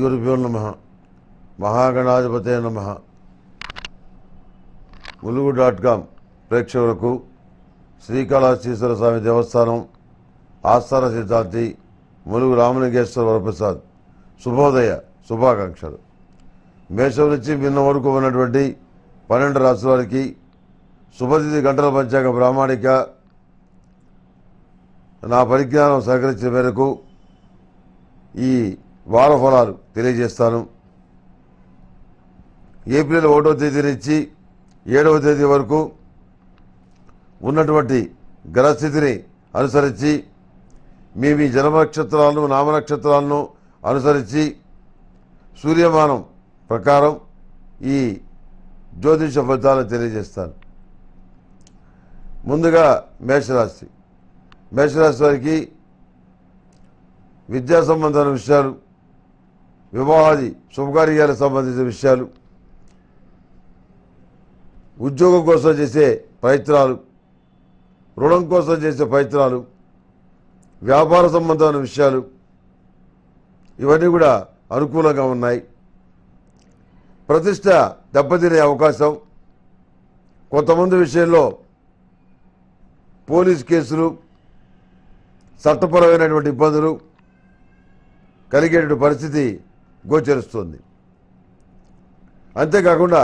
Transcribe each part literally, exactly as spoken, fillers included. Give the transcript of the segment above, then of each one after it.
గురుభ్యో నమః మహాగణాధిపతే నమః ములుగు డాట్ కామ్ ప్రేక్షకులకు శ్రీకాళహస్తీశ్వర స్వామి దేవస్థానం ఆస్థాన సిద్ధాంతి ములుగు రామలింగేశ్వర వరప్రసాద్ శుభోదయ శుభాకాంక్షలు. మేషం నుంచి మిన్న వరకు ఉన్నటువంటి పన్నెండు రాశుల వారికి శుభతిథి గంటల పంచాంగ ప్రామాణిక నా పరిజ్ఞానం సహకరించిన మేరకు ఈ వార ఫలాలు తెలియజేస్తాను. ఏప్రిల్ ఒకటో తేదీ నుంచి ఏడవ తేదీ వరకు ఉన్నటువంటి గ్రహస్థితిని అనుసరించి మీ మీ జన్మ నక్షత్రాలను నామనక్షత్రాలను అనుసరించి సూర్యమానం ప్రకారం ఈ జ్యోతిష ఫలితాలను తెలియజేస్తాను. ముందుగా మేషరాశి మేషరాశి వారికి విద్యా సంబంధమైన విషయాలు, వివాహాది శుభకార్యాలకు సంబంధించిన విషయాలు, ఉద్యోగం కోసం చేసే ప్రయత్నాలు, రుణం కోసం చేసే ప్రయత్నాలు, వ్యాపార సంబంధమైన విషయాలు ఇవన్నీ కూడా అనుకూలంగా ఉన్నాయి. ప్రతిష్ట దెబ్బతినే అవకాశం, కొంతమంది విషయంలో పోలీస్ కేసులు, చట్టపరమైనటువంటి ఇబ్బందులు కలిగేటువంటి పరిస్థితి గోచరిస్తుంది. అంతేకాకుండా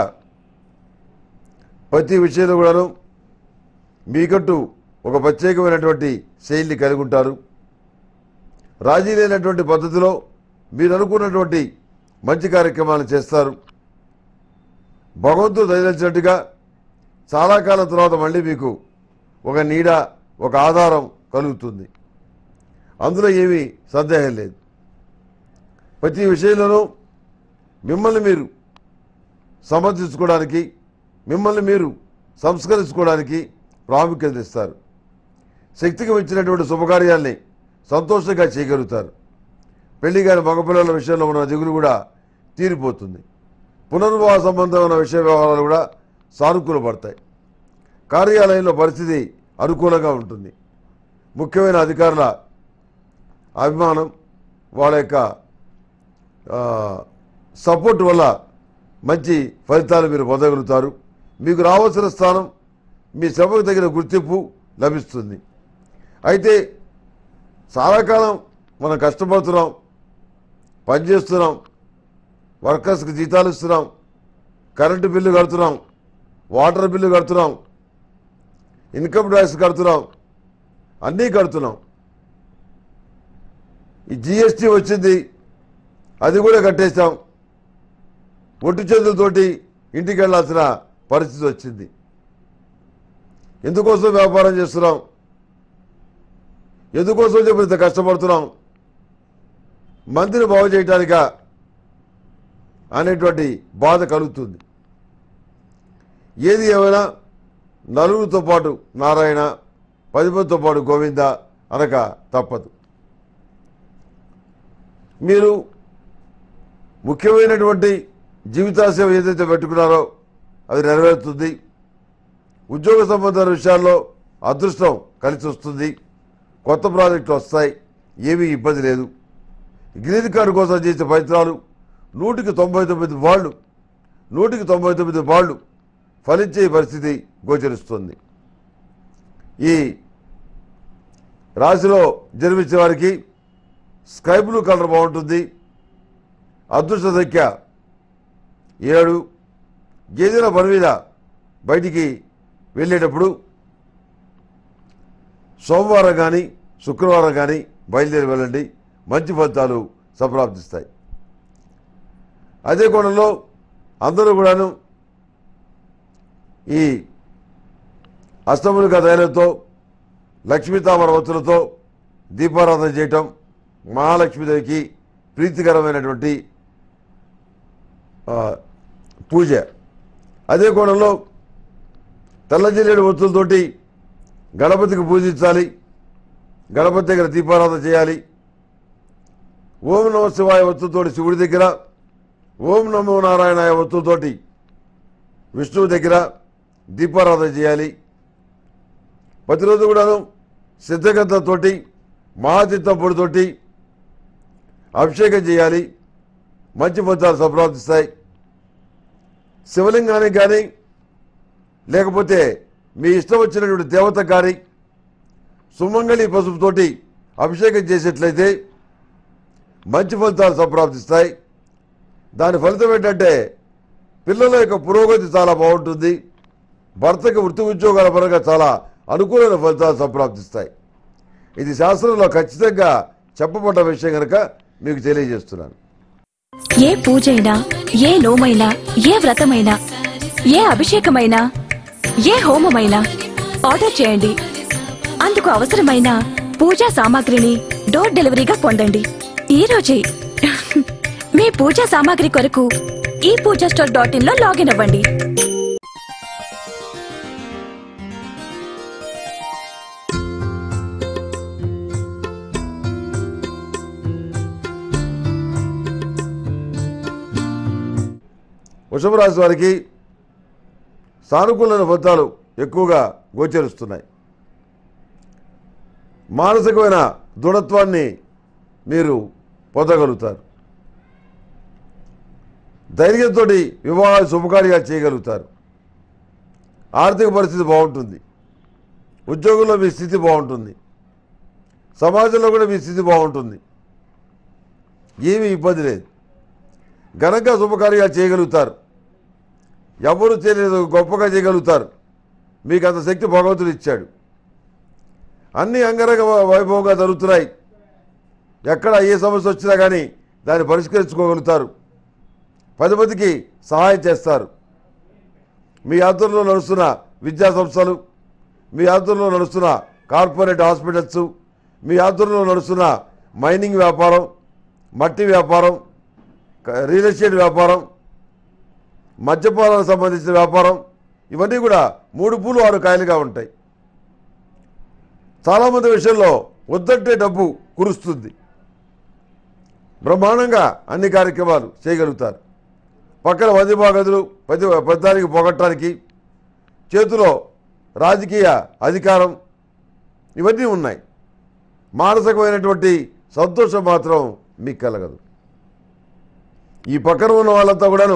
ప్రతి విషయంలో కూడాను మీకంటూ ఒక ప్రత్యేకమైనటువంటి శైలిని కలిగి ఉంటారు. రాజీ లేనటువంటి పద్ధతిలో మీరు అనుకున్నటువంటి మంచి కార్యక్రమాలు చేస్తారు. భగవంతుడు దయచేసినట్టుగా చాలా కాలం తర్వాత మళ్ళీ మీకు ఒక నీడ, ఒక ఆధారం కలుగుతుంది. అందులో ఏమీ సందేహం లేదు. ప్రతి విషయంలోనూ మిమ్మల్ని మీరు సమర్థించుకోవడానికి, మిమ్మల్ని మీరు సంస్కరించుకోవడానికి ప్రాముఖ్యత ఇస్తారు. శక్తికి వచ్చినటువంటి శుభకార్యాల్ని సంతోషంగా చేయగలుగుతారు. పెళ్లి కాని మగపిల్లల విషయంలో ఉన్న దిగులు కూడా తీరిపోతుంది. పునర్వివాహ సంబంధమైన విషయ వ్యవహారాలు కూడా సానుకూలపడతాయి. కార్యాలయంలో పరిస్థితి అనుకూలంగా ఉంటుంది. ముఖ్యమైన అధికారుల అభిమానం, వాళ్ళ యొక్క సపోర్ట్ వల్ల మంచి ఫలితాలు మీరు పొందగలుగుతారు. మీకు రావాల్సిన స్థానం, మీ శ్రమకు తగిన గుర్తింపు లభిస్తుంది. అయితే చాలా కాలం మనం కష్టపడుతున్నాం, పనిచేస్తున్నాం, వర్కర్స్కి జీతాలు ఇస్తున్నాం, కరెంటు బిల్లు కడుతున్నాం, వాటర్ బిల్లు కడుతున్నాం, ఇన్కమ్ ట్యాక్స్ కడుతున్నాం, అన్నీ కడుతున్నాం. ఈ జిఎస్టీ వచ్చింది, అది కూడా కట్టేశాం. ఒట్టి చేతులతోటి ఇంటికి వెళ్ళాల్సిన పరిస్థితి వచ్చింది. ఎందుకోసం వ్యాపారం చేస్తున్నాం, ఎందుకోసం చెప్పి ఇంత కష్టపడుతున్నాం, మందిని బాగు చేయటానిక అనేటువంటి బాధ కలుగుతుంది. ఏది ఏమైనా నలుగురితో పాటు నారాయణ, పది మందితో పాటు గోవింద అనక తప్పదు. మీరు ముఖ్యమైనటువంటి జీవితాశయం ఏదైతే పెట్టుకున్నారో అది నెరవేరుతుంది. ఉద్యోగ సంబంధాల విషయాల్లో అదృష్టం కలిసి వస్తుంది. కొత్త ప్రాజెక్టులు వస్తాయి, ఏమీ ఇబ్బంది లేదు. గ్రీన్ కార్డు కోసం చేసే ప్రయత్నాలు నూటికి తొంభై తొమ్మిది వాళ్ళు నూటికి తొంభై తొమ్మిది వాళ్ళు ఫలించే పరిస్థితి గోచరిస్తుంది. ఈ రాశిలో జన్మించే వారికి స్కై బ్లూ కలర్ బాగుంటుంది. అదృష్ట సంఖ్య ఏడు. ఏదైనా పని మీద బయటికి వెళ్ళేటప్పుడు సోమవారం కానీ శుక్రవారం కానీ బయలుదేరి వెళ్ళండి, మంచి ఫలితాలు సంప్రాప్తిస్తాయి. అదే కోణంలో అందరూ కూడాను ఈ అష్టములుగా తైలంతో, లక్ష్మీతామర వత్తులతో దీపారాధన చేయటం మహాలక్ష్మీదేవికి ప్రీతికరమైనటువంటి పూజ. అదే కోణంలో తెల్ల జిల్లేడు ఒత్తులతోటి గణపతికి పూజించాలి, గణపతి దగ్గర దీపారాధన చేయాలి. ఓం నమ శివాయ ఒత్తులతోటి శివుడి దగ్గర, ఓం నమో నారాయణాయ ఒత్తులతోటి విష్ణువు దగ్గర దీపారాధన చేయాలి. ప్రతిరోజు కూడాను సిద్ధగంధంతోటి, మహాతీర్థం పొడితోటి అభిషేకం చేయాలి. మంచి ఫలితాలు సంప్రాప్తిస్తాయి. శివలింగానికి కానీ లేకపోతే మీ ఇష్టం వచ్చినటువంటి దేవత కానీ సుమంగళి పసుపుతోటి అభిషేకం చేసేట్లయితే మంచి ఫలితాలు సంప్రాప్తిస్తాయి. దాని ఫలితం ఏంటంటే పిల్లల యొక్క పురోగతి చాలా బాగుంటుంది. భర్తకి వృత్తి ఉద్యోగాల పరంగా చాలా అనుకూలమైన ఫలితాలు సంప్రాప్తిస్తాయి. ఇది శాస్త్రంలో ఖచ్చితంగా చెప్పబడ్డ విషయం కనుక మీకు తెలియజేస్తున్నాను. ఏ పూజైనా, ఏ నోమైనా, ఏ వ్రతమైనా, ఏ అభిషేకమైనా, ఏ హోమమైనా ఆర్డర్ చేయండి. అందుకు అవసరమైన పూజా సామాగ్రిని డోర్ డెలివరీగా పొందండి ఈ రోజే. మీ పూజా సామాగ్రి కొరకు ఈ పూజా స్టోర్ డాట్ ఇన్ లో లాగిన్ అవ్వండి. వృషభ రాశి వారికి సానుకూలమైన ఫలితాలు ఎక్కువగా గోచరిస్తున్నాయి. మానసికమైన దృఢత్వాన్ని మీరు పొందగలుగుతారు. ధైర్యంతో వివాహాలు శుభకార్యాలు చేయగలుగుతారు. ఆర్థిక పరిస్థితి బాగుంటుంది. ఉద్యోగంలో మీ స్థితి బాగుంటుంది. సమాజంలో కూడా మీ స్థితి బాగుంటుంది. ఏమీ ఇబ్బంది లేదు. ఘనంగా శుభకార్యాలు చేయగలుగుతారు. ఎవరు చేయలేదు, గొప్పగా చేయగలుగుతారు. మీకు అంత శక్తి భగవంతుడు ఇచ్చాడు. అన్ని అంగరంగ వైభవంగా జరుగుతున్నాయి. ఎక్కడ ఏ సమస్య వచ్చినా కానీ దాన్ని పరిష్కరించుకోగలుగుతారు. పది మందికి సహాయం చేస్తారు. మీ ఆధ్వర్యంలో నడుస్తున్న విద్యా సంస్థలు, మీ ఆధ్వర్యంలో నడుస్తున్న కార్పొరేట్ హాస్పిటల్స్, మీ ఆధ్వర్యంలో నడుస్తున్న మైనింగ్ వ్యాపారం, మట్టి వ్యాపారం, రియల్ ఎస్టేట్ వ్యాపారం, మద్యపానాలకు సంబంధించిన వ్యాపారం, ఇవన్నీ కూడా మూడు పూలు ఆరు కాయలుగా ఉంటాయి. చాలామంది విషయంలో వద్దంటే డబ్బు కురుస్తుంది. బ్రహ్మాండంగా అన్ని కార్యక్రమాలు చేయగలుగుతారు. పక్కన వదిమా గదులు పది పెద్దానికి పోగొట్టడానికి, చేతిలో రాజకీయ అధికారం, ఇవన్నీ ఉన్నాయి. మానసికమైనటువంటి సంతోషం మాత్రం మీకు కలగదు. ఈ పక్కన ఉన్న వాళ్ళంతా కూడాను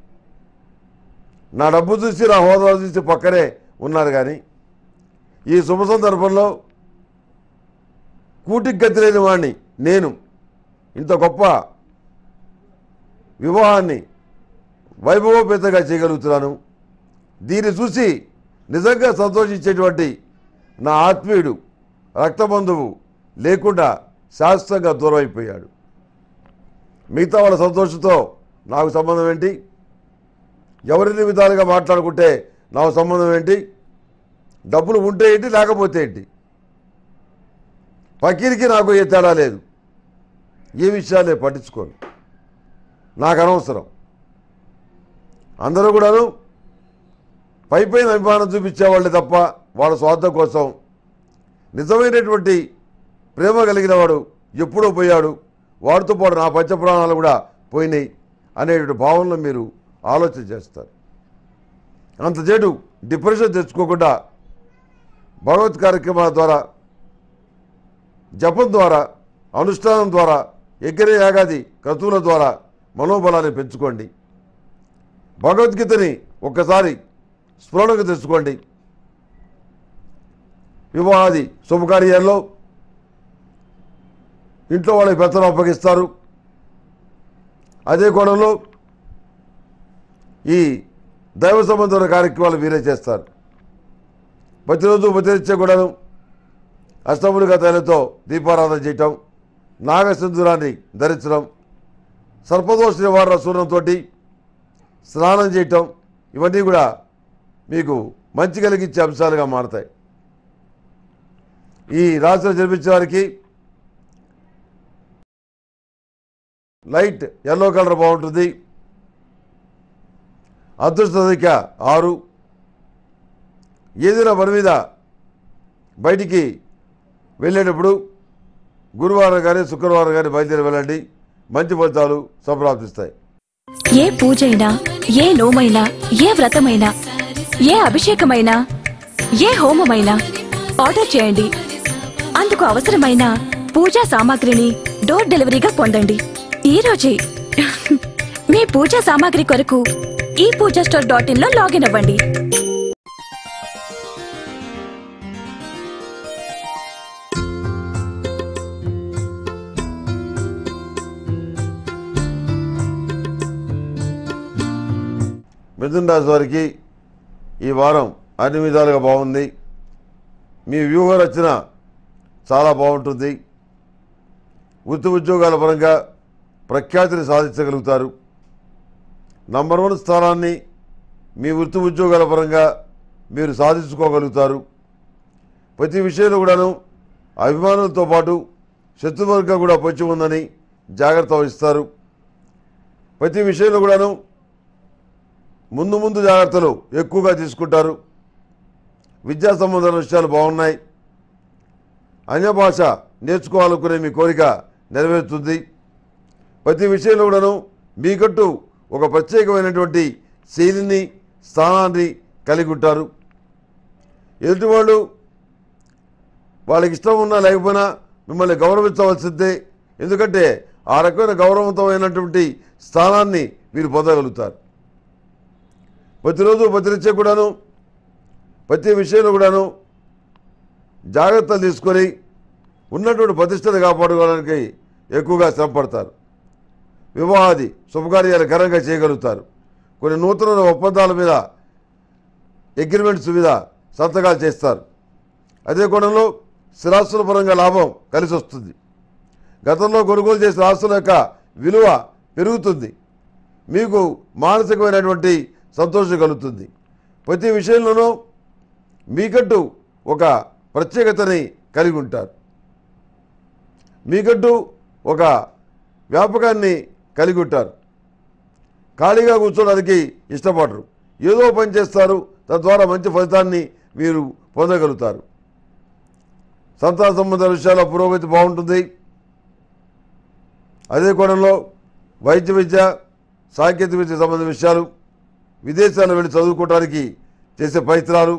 నా డబ్బు చూసి నా హోదా చూసి పక్కనే ఉన్నారు. కానీ ఈ శుభ సందర్భంలో కూటికి గతి లేని వాడిని నేను ఇంత గొప్ప వివాహాన్ని వైభవోపేతంగా చేయగలుగుతున్నాను. దీన్ని చూసి నిజంగా సంతోషించేటువంటి నా ఆత్మీయుడు, రక్తబంధువు లేకుండా శాశ్వతంగా దూరం అయిపోయాడు. మిగతా వాళ్ళ సంతోషంతో నాకు సంబంధం ఏంటి? ఎవరిని విధాలుగా మాట్లాడుకుంటే నాకు సంబంధం ఏంటి? డబ్బులు ఉంటే ఏంటి, లేకపోతే ఏంటి? ఫకీర్కి నాకు ఏ తేడా లేదు. ఏ విషయాలే పట్టించుకోను. నాకు అనవసరం. అందరూ కూడాను పై పైన అభిమానం చూపించేవాళ్ళే తప్ప వాళ్ళ స్వార్థం కోసం. నిజమైనటువంటి ప్రేమ కలిగిన వాడు ఎప్పుడో పోయాడు, వాడితో పాటు నా పంచప్రాణాలు కూడా పోయినాయి అనేటువంటి భావనలో మీరు ఆలోచన చేస్తారు. అంత చెడు డిప్రెషన్ తెచ్చుకోకుండా భగవత్ కార్యక్రమాల ద్వారా, జపం ద్వారా, అనుష్ఠానం ద్వారా, యజ్ఞ యాగాది క్రతువుల ద్వారా మనోబలాన్ని పెంచుకోండి. భగవద్గీతని ఒక్కసారి స్ఫురణకు తెచ్చుకోండి. వివాహాది శుభకార్యాల్లో ఇంట్లో వాళ్ళకి పెత్తనం అప్పగిస్తారు. అదే కోణంలో ఈ దైవ సంబంధమైన కార్యక్రమాలు మీరే చేస్తారు. ప్రతిరోజు ప్రతినిత్యం కూడాను అష్టములుగా తైలతో దీపారాధన చేయటం, నాగసింధూరాన్ని ధరించడం, సర్పదోష నివారణ సూర్యంతో స్నానం చేయటం, ఇవన్నీ కూడా మీకు మంచి కలిగించే అంశాలుగా మారతాయి. ఈ రాశిలో జన్మించిన వారికి లైట్ ఎల్లో కలర్ బాగుంటుంది. అదృష్ట సంఖ్య ఆరు. ఏదైనా పని మీద బయటికి వెళ్ళేటప్పుడు గురువారం కానీ శుక్రవారం కానీ బయలుదేరి వెళ్ళండి. మంచి ఫలితాలు సంప్రాప్తిస్తాయి. ఏ పూజైనా, ఏ నోమైనా, ఏ వ్రతమైనా, ఏ అభిషేకమైనా, ఏ హోమమైనా ఆర్డర్ చేయండి. అందుకు అవసరమైన పూజా సామాగ్రిని డోర్ డెలివరీగా పొందండి ఈ రోజే. మీ పూజా సామాగ్రి కొరకు ఈ పూజా స్టోర్ డాట్ ఇన్ లో లాగిన్ అవ్వండి. మిథున రాశి వారికి ఈ వారం అన్ని విధాలుగా బాగుంది. మీ వ్యూహ రచన చాలా బాగుంటుంది. వృత్తి ఉద్యోగాల పరంగా ప్రఖ్యాతిని సాధించగలుగుతారు. నంబర్ వన్ స్థానాన్ని మీ వృత్తి ఉద్యోగాల పరంగా మీరు సాధించుకోగలుగుతారు. ప్రతి విషయంలో కూడాను అభిమానులతో పాటు శత్రువర్గం కూడా పొంచి ఉందని జాగ్రత్త వహిస్తారు. ప్రతి విషయంలో కూడాను ముందు ముందు జాగ్రత్తలు ఎక్కువగా తీసుకుంటారు. విద్యా సంబంధమైన విషయాలు బాగున్నాయి. అన్య భాష నేర్చుకోవాలనుకునే మీ కోరిక నెరవేరుతుంది. ప్రతి విషయంలో కూడాను మీకంటూ ఒక ప్రత్యేకమైనటువంటి శైలిని స్థానాన్ని కలిగి ఉంటారు. ఎదుటివాళ్ళు వాళ్ళకి ఇష్టం ఉన్నా లేకపోయినా మిమ్మల్ని గౌరవించవలసిందే. ఎందుకంటే ఆ రకమైన గౌరవవంతమైనటువంటి స్థానాన్ని మీరు పొందగలుగుతారు. ప్రతిరోజు ప్రతినిత్యం కూడాను ప్రతి విషయంలో కూడాను జాగ్రత్తలు తీసుకొని ఉన్నటువంటి ప్రతిష్టను కాపాడుకోవడానికి ఎక్కువగా శ్రమపడతారు. వివాహాది శుభకార్యాలు ఘనంగా చేయగలుగుతారు. కొన్ని నూతన ఒప్పందాల మీద అగ్రిమెంట్స్ మీద సంతకాలు చేస్తారు. అదే కోణంలో స్థిరాస్తుల పరంగా లాభం కలిసి వస్తుంది. గతంలో కొనుగోలు చేసిన ఆస్తుల యొక్క విలువ పెరుగుతుంది. మీకు మానసికమైనటువంటి సంతోషం కలుగుతుంది. ప్రతి విషయంలోనూ మీకంటూ ఒక ప్రత్యేకతని కలిగి ఉంటారు. మీకంటూ ఒక వ్యాపకాన్ని కలిగి ఉంటారు. ఖాళీగా కూర్చోడానికి ఇష్టపడరు. ఏదో పని చేస్తారు. తద్వారా మంచి ఫలితాన్ని మీరు పొందగలుగుతారు. సంతాన సంబంధ విషయాల్లో పురోగతి బాగుంటుంది. అదే కోణంలో వైద్య విద్య సాంకేతిక విద్య సంబంధించిన విషయాలు, విదేశాల్లో వెళ్ళి చదువుకోవడానికి చేసే ప్రయత్నాలు,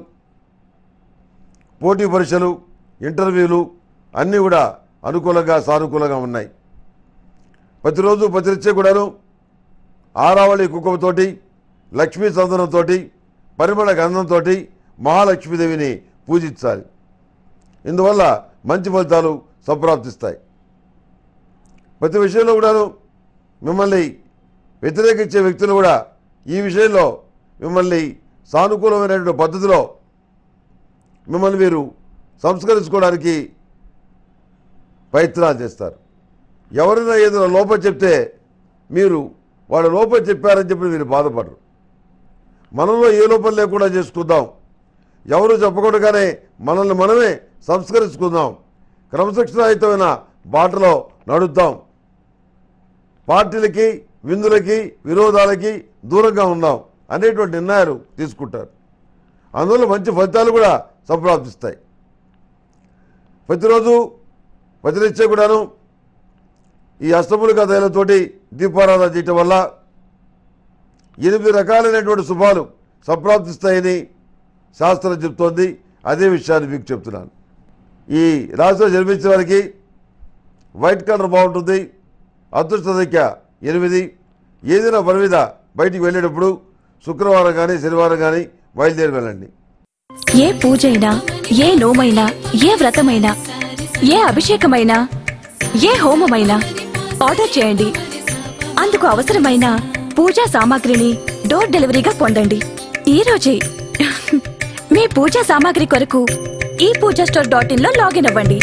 పోటీ పరీక్షలు, ఇంటర్వ్యూలు అన్నీ కూడా అనుకూలంగా సానుకూలంగా ఉన్నాయి. ప్రతిరోజు ప్రతినిత్యం కూడాను ఆరావళి కుంకుమతోటి, లక్ష్మీ చందనంతో, పరిమళ గంధంతో మహాలక్ష్మీదేవిని పూజించాలి. ఇందువల్ల మంచి ఫలితాలు సంప్రాప్తిస్తాయి. ప్రతి విషయంలో కూడాను మిమ్మల్ని వ్యతిరేకించే వ్యక్తులు కూడా ఈ విషయంలో మిమ్మల్ని సానుకూలమైనటువంటి పద్ధతిలో మిమ్మల్ని మీరు సంస్కరించుకోవడానికి ప్రయత్నాలు చేస్తారు. ఎవరైనా ఏదైనా లోపం చెప్తే మీరు వాళ్ళ లోపం చెప్పారని చెప్పి మీరు బాధపడరు. మనలో ఏ లోపం లేకుండా చేసుకుందాం, ఎవరు చెప్పకుండానే మనల్ని మనమే సంస్కరించుకుందాం, క్రమశిక్షణాయుతమైన బాటలో నడుద్దాం, పార్టీలకి విందులకి విరోధాలకి దూరంగా ఉందాం అనేటువంటి నిర్ణయాలు తీసుకుంటారు. అందువల్ల మంచి ఫలితాలు కూడా సంప్రాప్తిస్తాయి. ప్రతిరోజు ప్రతినిత్యం కూడాను ఈ అష్టములిక తైలతోటి దీపారాధన చేయటం వల్ల ఎనిమిది రకాలైనటువంటి శుభాలు సంప్రాప్తిస్తాయని శాస్త్రం చెప్తోంది. అదే విషయాన్ని మీకు చెప్తున్నాను. ఈ రాశిలో జన్మించిన వారికి వైట్ కలర్ బాగుంటుంది. అదృష్ట సంఖ్య ఎనిమిది. ఏదైనా పని మీద బయటికి వెళ్ళేటప్పుడు శుక్రవారం కానీ శనివారం కానీ బయలుదేరి వెళ్ళండి. ఏ పూజైనా, ఏ నోమైనా, ఏ వ్రతమైనా, ఏ అభిషేకమైనా, ఏ హోమమైనా ఆర్డర్ చేయండి. అందుకు అవసరమైన పూజా సామాగ్రిని డోర్ డెలివరీగా పొందండి ఈ రోజే. మీ పూజా సామాగ్రి కొరకు ఈ పూజా స్టోర్ డాట్ ఇన్ లో లాగిన్ అవ్వండి.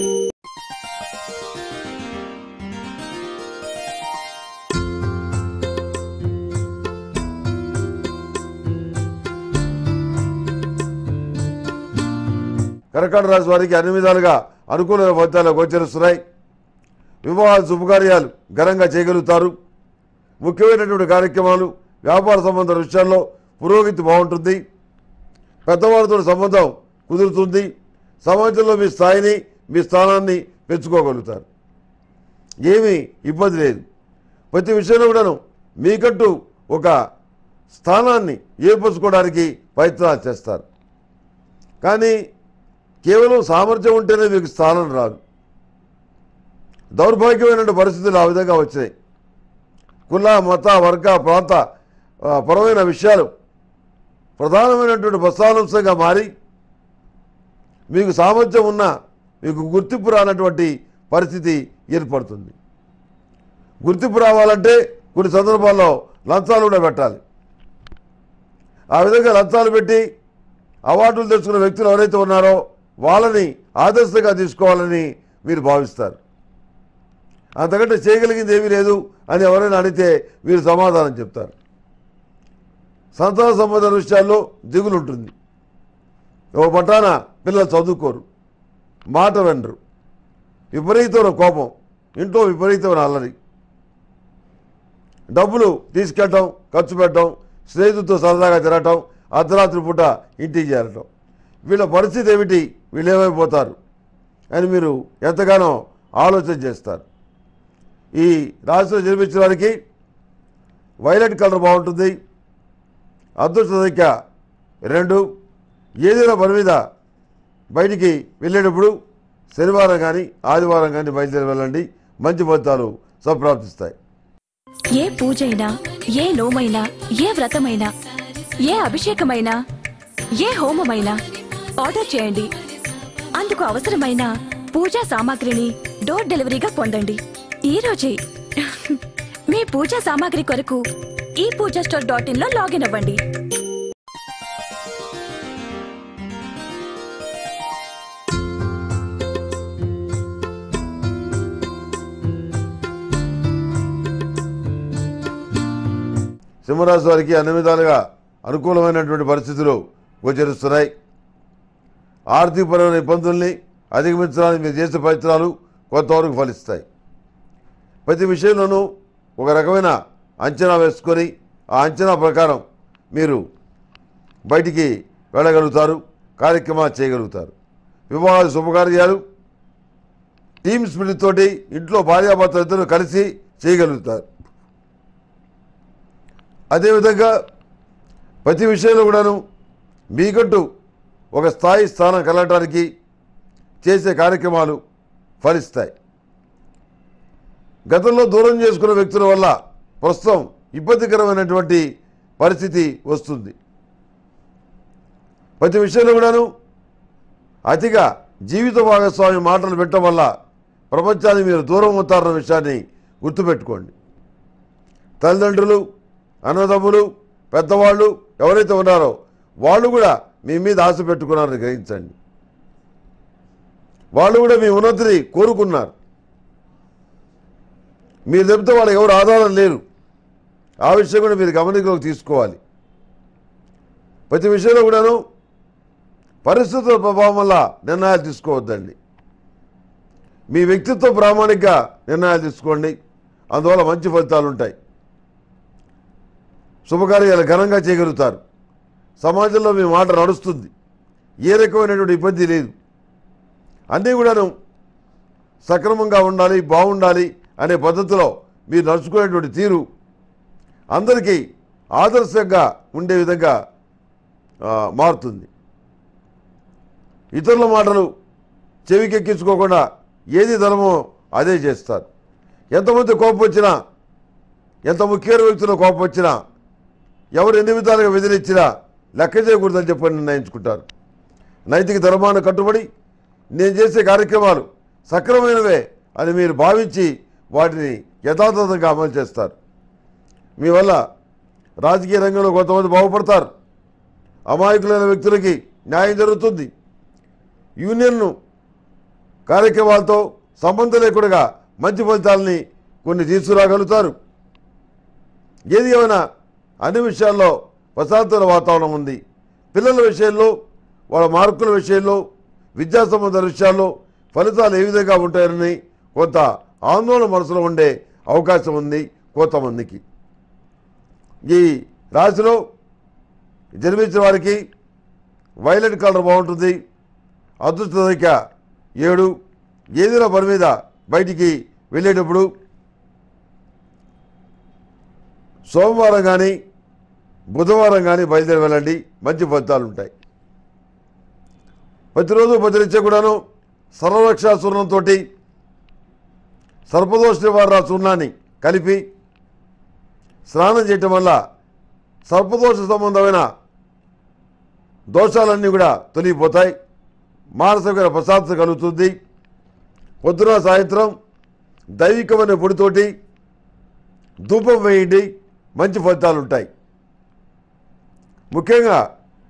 కర్కాటక రాశి వారికి అన్ని విధాలుగా అనుకూలమైన ఫలితాలు గోచరిస్తున్నాయి. వివాహ శుభకార్యాలు ఘనంగా చేయగలుగుతారు. ముఖ్యమైనటువంటి కార్యక్రమాలు, వ్యాపార సంబంధ విషయాల్లో పురోగతి బాగుంటుంది. పెద్దవారితో సంబంధం కుదురుతుంది. సమాజంలో మీ స్థాయిని, మీ స్థానాన్ని పెంచుకోగలుగుతారు. ఏమీ ఇబ్బంది లేదు. ప్రతి విషయంలో కూడాను మీకంటూ ఒక స్థానాన్ని ఏర్పరచుకోవడానికి ప్రయత్నాలు చేస్తారు. కానీ కేవలం సామర్థ్యం ఉంటేనే మీకు స్థానం రాదు. దౌర్భాగ్యమైన పరిస్థితులు ఆ విధంగా వచ్చాయి. కుల మత వర్గ ప్రాంత ఆ, పరమైన విషయాలు ప్రధానమైనటువంటి ప్రస్థానాంశంగా మారి మీకు సామర్థ్యం ఉన్న మీకు గుర్తింపు రానటువంటి పరిస్థితి ఏర్పడుతుంది. గుర్తింపు రావాలంటే కొన్ని సందర్భాల్లో లంచాలు కూడా పెట్టాలి. ఆ విధంగా లంచాలు పెట్టి అవార్డులు తెచ్చుకున్న వ్యక్తులు ఎవరైతే ఉన్నారో వాళ్ళని ఆదర్శంగా తీసుకోవాలని మీరు భావిస్తారు. అంతకంటే చేయగలిగింది ఏమీ లేదు అని ఎవరైనా అడిగితే మీరు సమాధానం చెప్తారు. సంతాన సంబంధ విషయాల్లో దిగులు ఉంటుంది. ఓ పట్టాన పిల్లలు చదువుకోరు, మాట వెనరు, విపరీతమైన కోపం, ఇంట్లో విపరీతమైన అల్లరి, డబ్బులు తీసుకెళ్ళటం, ఖర్చు పెట్టడం, స్నేహితులతో సరదాగా తిరగటం, అర్ధరాత్రి పూట ఇంటికి చేరటం. వీళ్ళ పరిస్థితి ఏమిటి, వీళ్ళు ఏమైపోతారు అని మీరు ఎంతగానో ఆలోచన చేస్తారు. ఈ రాశిలో జన్మించిన వారికి వైలెట్ కలర్ బాగుంటుంది. అదృష్ట సంఖ్య రెండు. ఏదైనా పని మీద బయటికి వెళ్ళేటప్పుడు శనివారం కానీ ఆదివారం కానీ బయలుదేరి వెళ్ళండి. మంచి ఫలితాలు సంప్రాప్తిస్తాయి. ఏ పూజైనా, ఏ నోమైనా, ఏ వ్రతమైనా, ఏ అభిషేకమైనా, ఏ హోమమైనా ఆర్డర్ చేయండి. అందుకు అవసరమైన పూజా సామాగ్రిని డోర్ డెలివరీగా పొందండి ఈ రోజే. మీ పూజా సామాగ్రి కొరకు ఈ పూజా స్టోర్ డాట్ ఇన్ లో లాగిన్ అవ్వండి. సింహరాశి వారికి అన్ని విధాలుగా అనుకూలమైనటువంటి పరిస్థితులు గోచరిస్తున్నాయి. ఆర్థికపరమైన ఇబ్బందుల్ని అధిగమించడానికి మీరు చేసే ప్రయత్నాలు కొంతవరకు ఫలిస్తాయి. ప్రతి విషయంలోనూ ఒక రకమైన అంచనా వేసుకొని ఆ అంచనా ప్రకారం మీరు బయటికి వెళ్ళగలుగుతారు, కార్యక్రమాలు చేయగలుగుతారు. వివాహాలు, శుభకార్యాలు టీమ్ స్పిరిట్ తోటి ఇంట్లో భార్యాభర్తలు ఇద్దరు కలిసి చేయగలుగుతారు. అదేవిధంగా ప్రతి విషయంలో కూడాను మీకంటూ ఒక స్థాయి స్థానం కలగటానికి చేసే కార్యక్రమాలు ఫలిస్తాయి. గతంలో దూరం చేసుకున్న వ్యక్తుల వల్ల ప్రస్తుతం ఇబ్బందికరమైనటువంటి పరిస్థితి వస్తుంది. ప్రతి విషయంలో కూడాను అతిగా జీవిత భాగస్వామి మాటలు పెట్టడం వల్ల ప్రపంచాన్ని మీరు దూరం అవుతారన్న విషయాన్ని గుర్తుపెట్టుకోండి. తల్లిదండ్రులు, అన్నదమ్ములు, పెద్దవాళ్ళు ఎవరైతే ఉన్నారో వాళ్ళు కూడా మీ మీద ఆశ పెట్టుకున్నారని గ్రహించండి. వాళ్ళు కూడా మీ ఉన్నతిని కోరుకున్నారు. మీరు చెప్తే వాళ్ళకి ఎవరు ఆధారం లేరు. ఆ విషయం కూడా మీరు గమనికలోకి తీసుకోవాలి. ప్రతి విషయంలో కూడాను పరిస్థితుల ప్రభావం వల్ల నిర్ణయాలు తీసుకోవద్దండి. మీ వ్యక్తిత్వ ప్రామాణిక నిర్ణయాలు తీసుకోండి. అందువల్ల మంచి ఫలితాలు ఉంటాయి. శుభకార్యాలు ఘనంగా చేయగలుగుతారు. సమాజంలో మీ మాట నడుస్తుంది. ఏ రకమైనటువంటి ఇబ్బంది లేదు. అన్నీ కూడాను సక్రమంగా ఉండాలి, బాగుండాలి అనే పద్ధతిలో మీరు నడుచుకునేటువంటి తీరు అందరికీ ఆదర్శంగా ఉండే విధంగా మారుతుంది. ఇతరుల మాటలు చెవికెక్కించుకోకుండా ఏది ధర్మో అదే చేస్తారు. ఎంతమంది కోపం వచ్చినా, ఎంత ముఖ్యమైన వ్యక్తుల కోపం వచ్చినా, ఎవరు ఎన్ని విధాలుగా బెదిరించినా లెక్క చేయకూడదని చెప్పని నిర్ణయించుకుంటారు. నైతిక ధర్మాన్ని కట్టుబడి నేను చేసే కార్యక్రమాలు సక్రమైనవే అని మీరు భావించి వాటిని యథాతథంగా అమలు చేస్తారు. మీ వల్ల రాజకీయ రంగంలో కొంతమంది బాగుపడతారు. అమాయకులైన వ్యక్తులకి న్యాయం జరుగుతుంది. యూనియన్ను కార్యక్రమాలతో సంబంధం లేకుండా మంచి ఫలితాలని కొన్ని తీసుకురాగలుగుతారు. ఏది ఏమైనా అన్ని విషయాల్లో ప్రశాంతమైన వాతావరణం ఉంది. పిల్లల విషయంలో, వాళ్ళ మార్కుల విషయంలో, విద్యా సంబంధ విషయాల్లో ఫలితాలు ఏ విధంగా ఉంటాయని కొంత ఆందోళన మనసులో ఉండే అవకాశం ఉంది కొంతమందికి. ఈ రాశిలో జన్మించిన వారికి వైలెట్ కలర్ బాగుంటుంది. అదృష్ట సంఖ్య ఏడు. ఏదైనా పని మీద బయటికి వెళ్ళేటప్పుడు సోమవారం కానీ బుధవారం కానీ బయలుదేరి వెళ్ళండి. మంచి ఫలితాలు ఉంటాయి. ప్రతిరోజు ప్రతినిత్యం కూడాను సర్వరక్షా చూర్ణంతో సర్పదోష నివారణ చూర్ణాన్ని కలిపి స్నానం చేయటం వల్ల సర్పదోష సంబంధమైన దోషాలన్నీ కూడా తొలగిపోతాయి. మానసిక ప్రశాంతత కలుగుతుంది. పొద్దున సాయంత్రం దైవికమైన పొడితోటి ధూపం వేయండి, మంచి ఫలితాలు ఉంటాయి. ముఖ్యంగా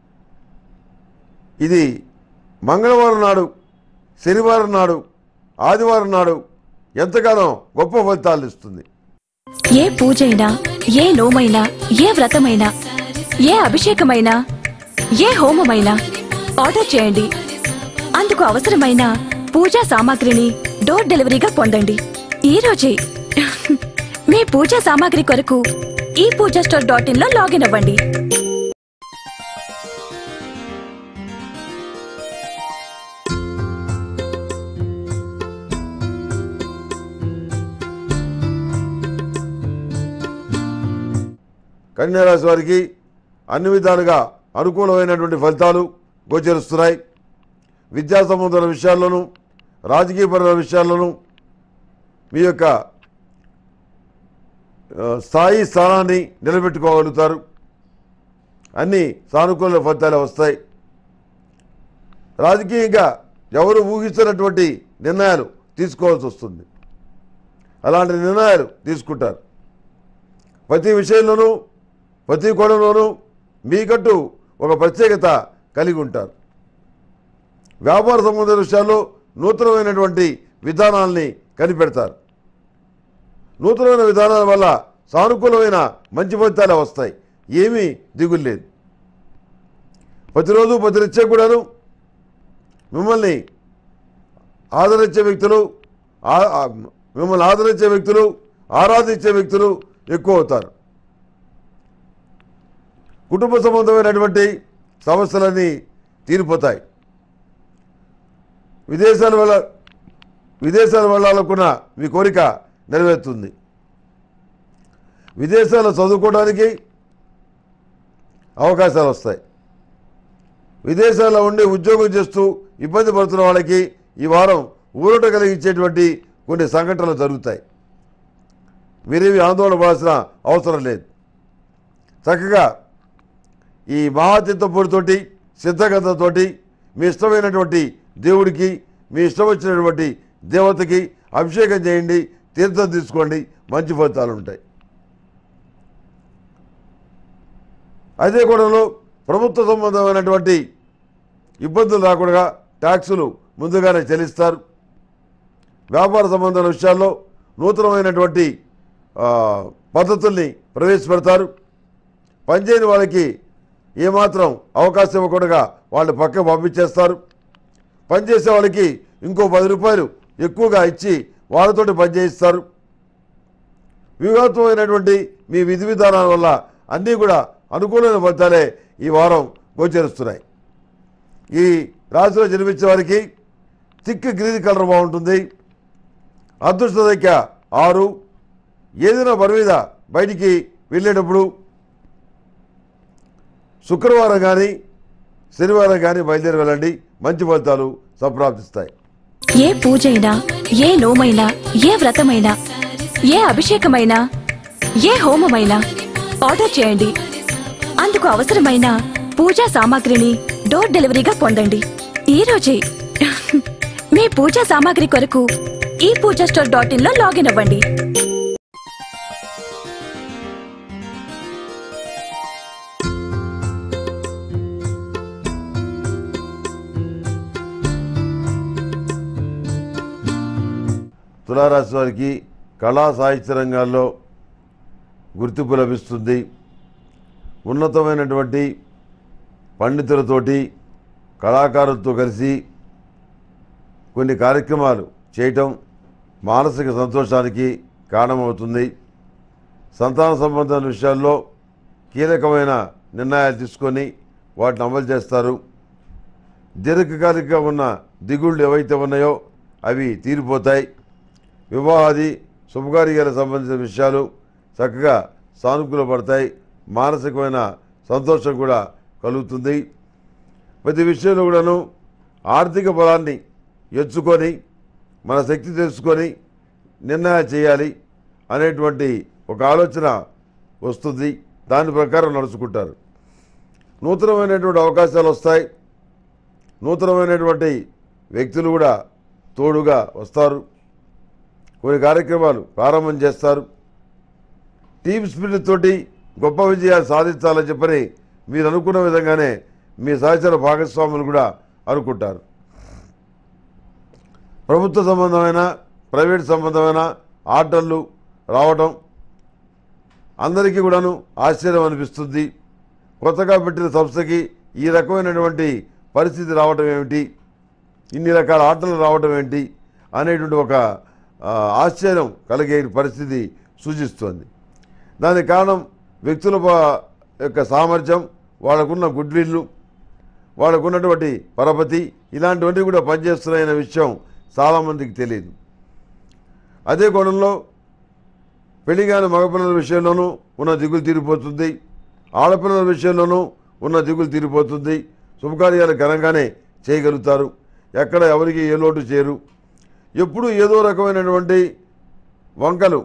ఇది మంగళవారం నాడు, శనివారం నాడు, ఆదివారం నాడు ఎంతగానో గొప్ప ఫలితాలు ఇస్తుంది. ఏ పూజైనా, ఏ నోమైనా, ఏ వ్రతమైనా, ఏ అభిషేకమైనా, ఏ హోమమైనా ఆర్డర్ చేయండి. అందుకు అవసరమైన పూజా సామాగ్రిని డోర్ డెలివరీగా పొందండి ఈ రోజే. మీ పూజా సామాగ్రి కొరకు ఈ పూజా స్టోర్ డాట్ ఇన్ లో లాగిన్ అవ్వండి. కన్యా రాశి వారికి అన్ని విధాలుగా అనుకూలమైనటువంటి ఫలితాలు గోచరిస్తున్నాయి. విద్యా సంబంధమైన విషయాల్లోనూ, రాజకీయపరమైన విషయాల్లోనూ మీ యొక్క స్థాయి స్థానాన్ని నిలబెట్టుకోగలుగుతారు. అన్ని సానుకూల ఫలితాలు వస్తాయి. రాజకీయంగా ఎవరు ఊహిస్తున్నటువంటి నిర్ణయాలు తీసుకోవాల్సి వస్తుంది. అలాంటి నిర్ణయాలు తీసుకుంటారు. ప్రతి విషయంలోనూ, ప్రతి కోణంలోనూ మీకంటూ ఒక ప్రత్యేకత కలిగి ఉంటారు. వ్యాపార సంబంధ విషయాల్లో నూతనమైనటువంటి విధానాల్ని కనిపెడతారు. నూతనమైన విధానాల వల్ల సానుకూలమైన మంచి ఫలితాలు వస్తాయి. ఏమీ దిగులు లేదు. ప్రతిరోజు ప్రతినిత్యం కూడాను మిమ్మల్ని ఆదరించే వ్యక్తులు, మిమ్మల్ని ఆదరించే వ్యక్తులు, ఆరాధించే వ్యక్తులు ఎక్కువ అవుతారు. కుటుంబ సంబంధమైనటువంటి సమస్యలన్నీ తీరిపోతాయి. విదేశాల వల్ల విదేశాల వెళ్ళాలనుకున్న మీ కోరిక నెరవేరుతుంది. విదేశాల్లో చదువుకోవడానికి అవకాశాలు వస్తాయి. విదేశాల్లో ఉండి ఉద్యోగం చేస్తూ ఇబ్బంది పడుతున్న వాళ్ళకి ఈ వారం ఊరట కలిగించేటువంటి కొన్ని సంఘటనలు జరుగుతాయి. మీరేమి ఆందోళన పడాల్సిన అవసరం లేదు. చక్కగా ఈ మహాతీర్థపూడితోటి, సిద్ధగంధతోటి మీ ఇష్టమైనటువంటి దేవుడికి, మీ ఇష్టం వచ్చినటువంటి దేవతకి అభిషేకం చేయండి, తీర్థం తీసుకోండి, మంచి ఫలితాలు ఉంటాయి. అదే కోణంలో ప్రభుత్వ సంబంధమైనటువంటి ఇబ్బందులు రాకుండా ట్యాక్సులు ముందుగానే చెల్లిస్తారు. వ్యాపార సంబంధమైన విషయాల్లో నూతనమైనటువంటి పద్ధతుల్ని ప్రవేశపెడతారు. పనిచేయని వాళ్ళకి ఏమాత్రం అవకాశం ఇవ్వకుండా వాళ్ళు పక్క పంపించేస్తారు. పనిచేసే వాళ్ళకి ఇంకో పది రూపాయలు ఎక్కువగా ఇచ్చి వాళ్ళతోటి పనిచేయిస్తారు. వ్యూహాత్మకమైనటువంటి మీ విధి విధానాల వల్ల అన్నీ కూడా అనుకూలమైన ఫలితాలే ఈ వారం గోచరిస్తున్నాయి. ఈ రాశిలో జన్మించే వారికి థిక్ గ్రీన్ కలర్ బాగుంటుంది. అదృష్ట సంఖ్య ఆరు. ఏదైనా పని మీద బయటికి వెళ్ళేటప్పుడు శుక్రవారం కానీ శనివారం కానీ బయలుదేరి వెళ్ళండి, మంచి ఫలితాలు సంప్రాప్తిస్తాయి. ఏ పూజైనా, ఏ నోమైనా, ఏ వ్రతమైనా, ఏ అభిషేకమైనా, ఏ హోమమైనా ఆర్డర్ చేయండి. అందుకు అవసరమైన పూజా సామాగ్రిని డోర్ డెలివరీగా పొందండి ఈ రోజే. మీ పూజా సామాగ్రి కొరకు ఈ పూజా స్టోర్ డాట్ ఇన్ లో లాగిన్ అవ్వండి. తులారాశి వారికి కళా సాహిత్య రంగాల్లో గుర్తింపు లభిస్తుంది. ఉన్నతమైనటువంటి పండితులతోటి, కళాకారులతో కలిసి కొన్ని కార్యక్రమాలు చేయటం మానసిక సంతోషానికి కారణమవుతుంది. సంతాన సంబంధమైన విషయాల్లో కీలకమైన నిర్ణయాలు తీసుకొని వాటిని అమలు చేస్తారు. దీర్ఘకాలికంగా ఉన్న దిగుళ్ళు ఏవైతే ఉన్నాయో అవి తీరిపోతాయి. వివాహాది శుభకార్యాలకు సంబంధించిన విషయాలు చక్కగా సానుకూలపడతాయి. మానసికమైన సంతోషం కూడా కలుగుతుంది. ప్రతి విషయంలో కూడాను ఆర్థిక బలాన్ని ఎంచుకొని మన శక్తి తెలుసుకొని నిర్ణయాలు చేయాలి అనేటువంటి ఒక ఆలోచన వస్తుంది, దాని ప్రకారం నడుచుకుంటారు. నూతనమైనటువంటి అవకాశాలు వస్తాయి, నూతనమైనటువంటి వ్యక్తులు కూడా తోడుగా వస్తారు, కొన్ని కార్యక్రమాలు ప్రారంభం చేస్తారు. టీమ్ స్పిరిట్ తోటి గొప్ప విజయాలు సాధించాలని చెప్పని మీరు అనుకున్న విధంగానే మీ సహచర భాగస్వాములు కూడా అనుకుంటారు. ప్రభుత్వ సంబంధమైన ప్రైవేట్ సంబంధమైన ఆర్డర్లు రావటం అందరికీ కూడాను ఆశ్చర్యం అనిపిస్తుంది. కొత్తగా పెట్టిన సంస్థకి ఈ రకమైనటువంటి పరిస్థితి రావటం ఏమిటి, ఇన్ని రకాల ఆటలు రావటం ఏంటి అనేటువంటి ఒక ఆశ్చర్యం కలిగే పరిస్థితి సూచిస్తుంది. దానికి కారణం వ్యక్తుల యొక్క సామర్థ్యం, వాళ్ళకున్న గుడ్ విల్లు, వాళ్ళకున్నటువంటి పరపతి, ఇలాంటివన్నీ కూడా పనిచేస్తున్నాయనే విషయం చాలామందికి తెలియదు. అదే కోణంలో పెళ్లిగాని మగపిల్లల విషయంలోనూ ఉన్న దిగులు తీరిపోతుంది, ఆడపిల్లల విషయంలోనూ ఉన్న దిగులు తీరిపోతుంది. శుభకార్యాలు ఘనంగానే చేయగలుగుతారు, ఎక్కడ ఎవరికి ఏ లోటు చేయరు. ఎప్పుడూ ఏదో రకమైనటువంటి వంకలు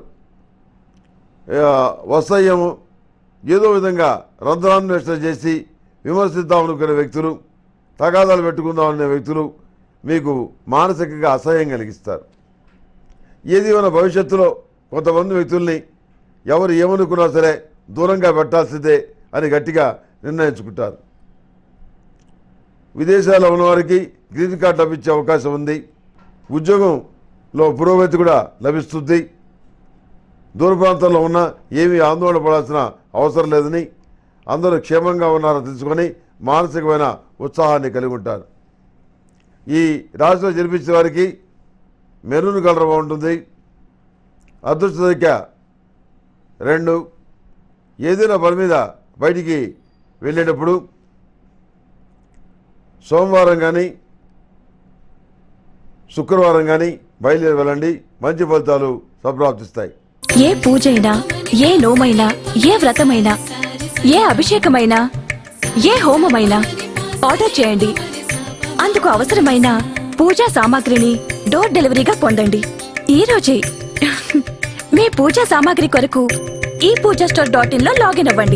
వస్తాయేమో, ఏదో విధంగా రంధ్రాన్వేషణ చేసి విమర్శిద్దామనుకునే వ్యక్తులు, తగాదాలు పెట్టుకుందామనే వ్యక్తులు మీకు మానసికంగా అసహ్యం కలిగిస్తారు. ఏది మన భవిష్యత్తులో కొంతమంది వ్యక్తుల్ని ఎవరు ఏమనుకున్నా సరే దూరంగా పెట్టాల్సిందే అని గట్టిగా నిర్ణయించుకుంటారు. విదేశాల్లో ఉన్నవారికి గ్రీన్ కార్డు లభించే అవకాశం ఉంది, ఉద్యోగంలో పురోగతి కూడా లభిస్తుంది. దూర ప్రాంతాల్లో ఉన్న ఏమీ ఆందోళన పడాల్సిన అవసరం లేదని, అందరూ క్షేమంగా ఉన్నారని తెలుసుకొని మానసికమైన ఉత్సాహాన్ని కలిగి ఉంటారు. ఈ రాశిలో జన్మించిన వారికి మెరూన్ కలర్ బాగుంటుంది. అదృష్ట సంఖ్య రెండు. ఏదైనా పని మీద బయటికి వెళ్ళేటప్పుడు సోమవారం కానీ శుక్రవారం కానీ బయలుదేరి వెళ్ళండి, మంచి ఫలితాలు సంప్రాప్తిస్తాయి. ఏ పూజైనా, ఏ నోమైనా, ఏ వ్రతమైనా, ఏ అభిషేకమైనా, ఏ హోమమైనా ఆర్డర్ చేయండి. అందుకు అవసరమైన పూజా సామాగ్రిని డోర్ డెలివరీగా పొందండి ఈ రోజే. మీ పూజా సామాగ్రి కొరకు ఈ పూజా స్టోర్ డాట్ ఇన్ లో లాగిన్ అవ్వండి.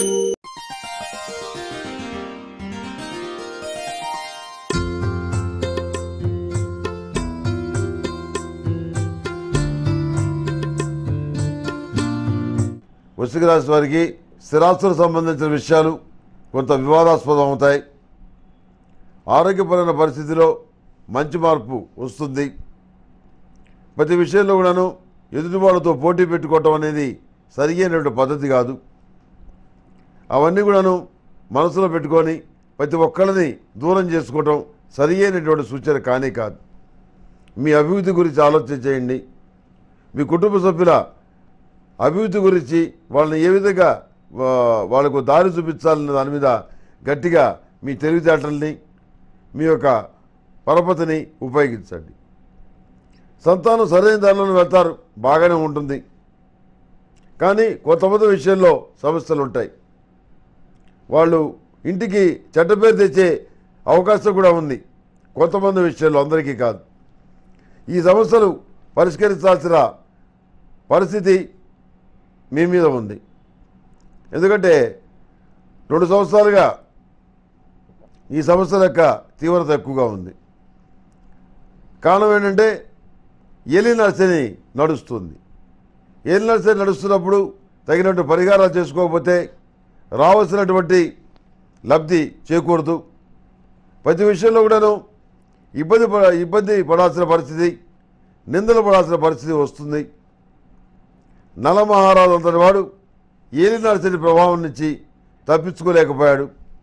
వృశ్చిక రాశి వారికి స్థిరాస్తులకు సంబంధించిన విషయాలు కొంత వివాదాస్పదం అవుతాయి. ఆరోగ్యపరమైన పరిస్థితిలో మంచి మార్పు వస్తుంది. ప్రతి విషయంలో కూడాను ఎదుటివాళ్ళతో పోటీ పెట్టుకోవటం అనేది సరి అయినటువంటి పద్ధతి కాదు. అవన్నీ కూడాను మనసులో పెట్టుకొని ప్రతి ఒక్కరిని దూరం చేసుకోవటం సరి అయినటువంటి సూచన కానీ కాదు. మీ అభివృద్ధి గురించి ఆలోచన చేయండి. మీ కుటుంబ సభ్యుల అభివృద్ధి గురించి వాళ్ళని ఏ విధంగా వాళ్ళకు దారి చూపించాలన్న దాని మీద గట్టిగా మీ తెలివితేటల్ని, మీ యొక్క పరపతిని ఉపయోగించండి. సంతానం సరైన దారిలోనే వెళ్తారు, బాగానే ఉంటుంది. కానీ కొంతమంది విషయంలో సమస్యలు ఉంటాయి. వాళ్ళు ఇంటికి చెడ్డ పేరు తెచ్చే అవకాశం కూడా ఉంది కొంతమంది విషయంలో, అందరికీ కాదు. ఈ సమస్యలు పరిష్కరించాల్సిన పరిస్థితి మీ మీద ఉంది. ఎందుకంటే రెండు సంవత్సరాలుగా ఈ సమస్యల యొక్క తీవ్రత ఎక్కువగా ఉంది. కారణం ఏంటంటే ఏలినర్సని నడుస్తుంది. ఏలినర్సని నడుస్తున్నప్పుడు తగినట్టు పరిహారాలు చేసుకోకపోతే రావాల్సినటువంటి లబ్ధి చేకూరదు. ప్రతి విషయంలో కూడాను ఇబ్బంది ఇబ్బంది పడాల్సిన పరిస్థితి, నిందలు పడాల్సిన పరిస్థితి వస్తుంది. నలమహారాజు అంతటి వాడు ఏలినర్సని ప్రభావం నుంచి తప్పించుకోలేకపోయాడు.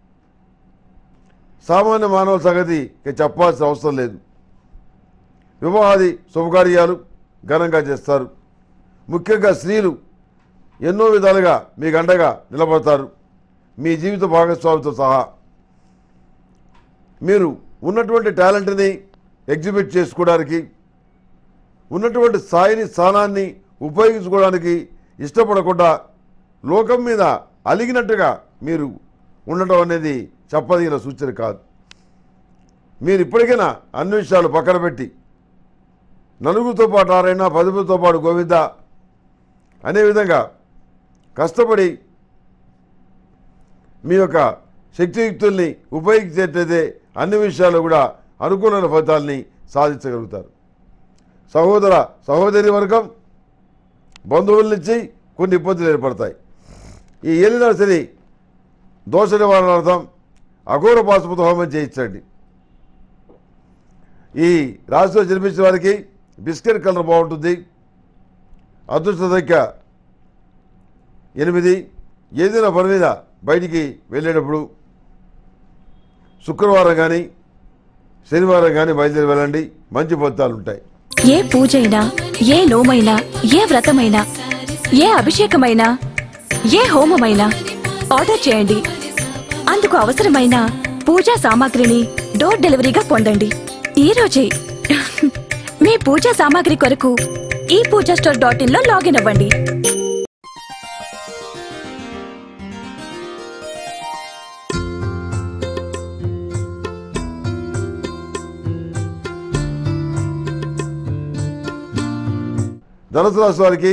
సామాన్య మానవ సంగతి చెప్పాల్సిన అవసరం లేదు. వివాహాది శుభకార్యాలు ఘనంగా చేస్తారు. ముఖ్యంగా స్త్రీలు ఎన్నో విధాలుగా మీకు అండగా నిలబడతారు. మీ జీవిత భాగస్వామితో సహా మీరు ఉన్నటువంటి టాలెంట్ని ఎగ్జిబిట్ చేసుకోవడానికి, ఉన్నటువంటి స్థాయిని స్థానాన్ని ఉపయోగించుకోవడానికి ఇష్టపడకుండా లోకం మీద అలిగినట్టుగా మీరు ఉండటం అనేది చెప్పదగిన సూచన కాదు. మీరు ఇప్పటికైనా అన్ని విషయాలు పక్కన పెట్టి నలుగురితో పాటు ఆరైనా పదుపుతో పాటు గోవింద అనే విధంగా కష్టపడి మీ యొక్క శక్తియుక్తుల్ని ఉపయోగించేటైతే అన్ని విషయాల్లో కూడా అనుకూలమైన ఫలితాలని సాధించగలుగుతారు. సహోదర సహోదరి వర్గం బంధువుల నుంచి కొన్ని ఇబ్బందులు ఏర్పడతాయి. ఈ ఏలినాడు శని దోష నివారణార్థం అఘోర పాశుపత హోమం చేయించండి. ఈ రాశిలో జన్మించిన వారికి బిస్కెట్ కలర్ బాగుంటుంది. అదృష్ట సంఖ్య ఎనిమిది. ఏదైనా పని మీద బయటికి వెళ్ళేటప్పుడు శుక్రవారం కానీ శనివారం కానీ బయలుదేరి వెళ్ళండి, మంచి ఫలితాలు ఉంటాయి. ఏ పూజైనా, ఏ నోమైనా, ఏ వ్రతమైనా, ఏ అభిషేకమైనా, ఏ హోమమైనా ఆర్డర్ చేయండి. అందుకు అవసరమైన పూజా సామాగ్రిని డోర్ డెలివరీగా పొందండి ఈ రోజే. మీ పూజా సామాగ్రి కొరకు ఈ పూజా స్టోర్ డాట్ ఇన్ లో లాగిన్ అవ్వండి. ధనుసు రాశి వారికి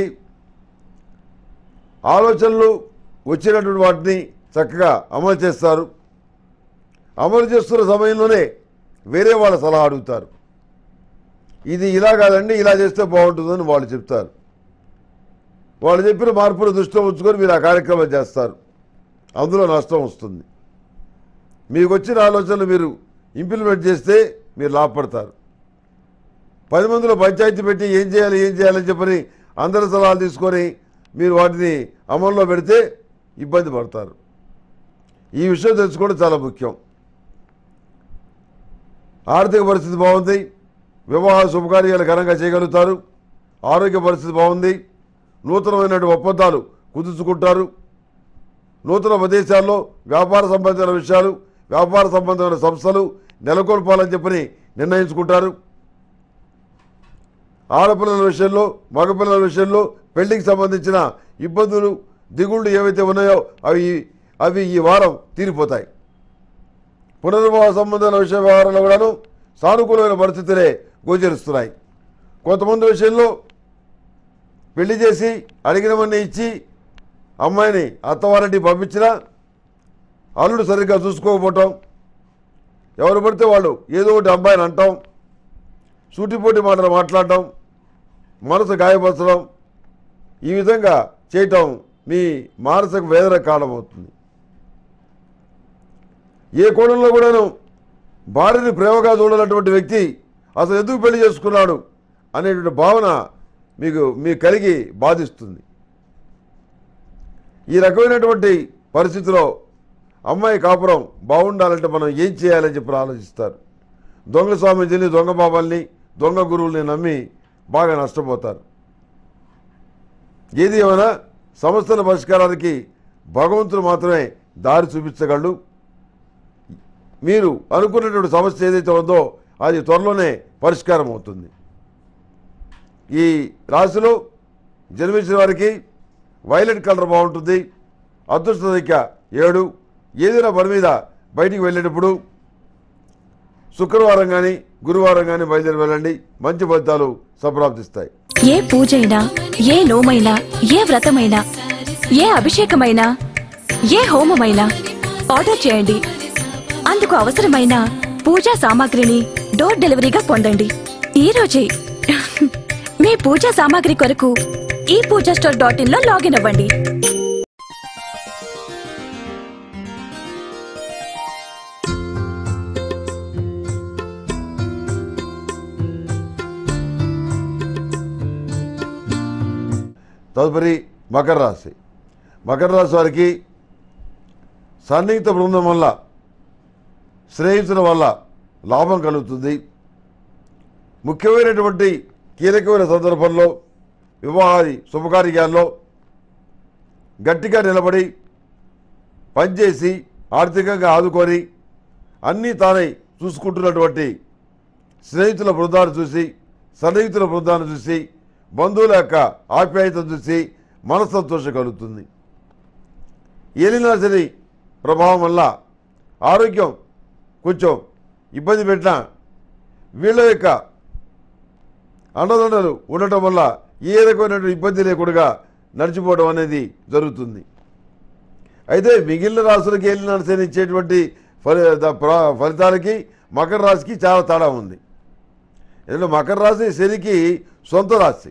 ఆలోచనలు వచ్చినటువంటి వాటిని చక్కగా అమలు చేస్తారు. అమలు చేస్తున్న సమయంలోనే వేరే వాళ్ళ సలహా అడుగుతారు. ఇది ఇలా కాదండి, ఇలా చేస్తే బాగుంటుందని వాళ్ళు చెప్తారు. వాళ్ళు చెప్పిన మార్పులు దృష్టిలో ఉంచుకొని మీరు ఆ కార్యక్రమం చేస్తారు. అందులో నష్టం వస్తుంది. మీకు వచ్చిన ఆలోచనలు మీరు ఇంప్లిమెంట్ చేస్తే మీరు లాభపడతారు. పది మందిలో పంచాయతీ పెట్టి ఏం చేయాలి ఏం చేయాలని చెప్పని అందరి సలహాలు తీసుకొని మీరు వాటిని అమల్లో పెడితే ఇబ్బంది పడతారు. ఈ విషయం తెలుసుకోవడం చాలా ముఖ్యం. ఆర్థిక పరిస్థితి బాగుంది. వివాహ శుభకార్యాలు ఘనంగా చేయగలుగుతారు. ఆరోగ్య పరిస్థితి బాగుంది. నూతనమైనటువంటి ఒప్పందాలు కుదుర్చుకుంటారు. నూతన ప్రదేశాల్లో వ్యాపార సంబంధమైన విషయాలు, వ్యాపార సంబంధమైన సంస్థలు నెలకొల్పాలని చెప్పని నిర్ణయించుకుంటారు. ఆడపిల్లల విషయంలో, మగపిల్లల విషయంలో పెళ్లికి సంబంధించిన ఇబ్బందులు, దిగుళ్ళు ఏవైతే ఉన్నాయో అవి అవి ఈ వారం తీరిపోతాయి. పునర్వివాహ సంబంధమైన విషయ వ్యవహారంలో కూడాను సానుకూలమైన పరిస్థితులే గోచరిస్తున్నాయి. కొంతమంది విషయంలో పెళ్లి చేసి అడిగినవన్నీ ఇచ్చి అమ్మాయిని అత్తవారింటికి పంపించినా అల్లుడు సరిగ్గా చూసుకోకపోవటం, ఎవరు పడితే వాళ్ళు ఏదో ఒకటి అమ్మాయిని అంటాం, సూటిపోటి మాటలు మాట్లాడటం, మనసు గాయపరచడం, ఈ విధంగా చేయటం మీ మానసిక వేదన కారణమవుతుంది. ఏ కోణంలో కూడాను భార్యని ప్రేమగా చూడాలన్నటువంటి వ్యక్తి అసలు ఎందుకు పెళ్లి చేసుకున్నాడు అనేటువంటి భావన మీకు మీకు కలిగి బాధిస్తుంది. ఈ రకమైనటువంటి పరిస్థితిలో అమ్మాయి కాపురం బాగుండాలంటే మనం ఏం చేయాలని చెప్పి ఆలోచిస్తారు. దొంగ స్వామీజీని, దొంగ బాబాల్ని, దొంగ గురువుల్ని నమ్మి బాగా నష్టపోతారు. ఏది ఏమైనా సమస్యల పరిష్కారానికి భగవంతుడు మాత్రమే దారి చూపించగలడు. మీరు అనుకున్నటువంటి సమస్య ఏదైతే ఉందో అది త్వరలోనే పరిష్కారం అవుతుంది. ఈ రాశిలో జన్మించిన వారికి వైలెట్ కలర్ బాగుంటుంది. అదృష్ట సంఖ్య ఏడు. ఏదైనా పని మీద బయటికి వెళ్ళేటప్పుడు శుక్రవారం కానీ గురువారం కానీ బయలుదేరి వెళ్ళండి, మంచి ఫలితాలు సంప్రాప్తిస్తాయి. ఏ పూజైనా, ఏ నోమైనా, ఏ వ్రతమైనా, ఏ అభిషేకమైనా, ఏ హోమమైనా ఆర్డర్ చేయండి. అందుకు అవసరమైన పూజా సామాగ్రిని డోర్ డెలివరీగా పొందండి ఈ రోజే. మీ పూజా సామాగ్రి కొరకు ఈ పూజా స్టోర్ డాట్ ఇన్ లో లాగిన్ అవ్వండి. తదుపరి మకర రాశి. మకర రాశి వారికి సన్నిహిత బృందం వల్ల, స్నేహితుల వల్ల లాభం కలుగుతుంది. ముఖ్యమైనటువంటి కీలకమైన సందర్భంలో, వివాహాది శుభకార్యాల్లో గట్టిగా నిలబడి పనిచేసి ఆర్థికంగా ఆదుకొని అన్నీ తానై చూసుకుంటున్నటువంటి స్నేహితుల బృందాన్ని చూసి, సన్నిహితుల బృందాన్ని చూసి, బంధువుల యొక్క ఆప్యాయతను చూసి మనస్సంతోషం కలుగుతుంది. ఏలినాడు శని ప్రభావం వల్ల ఆరోగ్యం కొంచెం ఇబ్బంది పెట్టినా వీళ్ళ యొక్క అండదండలు ఉండటం వల్ల ఏ రకమైనటువంటి ఇబ్బంది లేకుండా నడిచిపోవడం అనేది జరుగుతుంది. అయితే మిగిలిన రాశులకు ఏలినాడు శని ఇచ్చేటువంటి ఫలి ఫలితాలకి మకర రాశికి చాలా తేడా ఉంది. ఎందుకంటే మకర రాశి శనికి సొంత రాశి,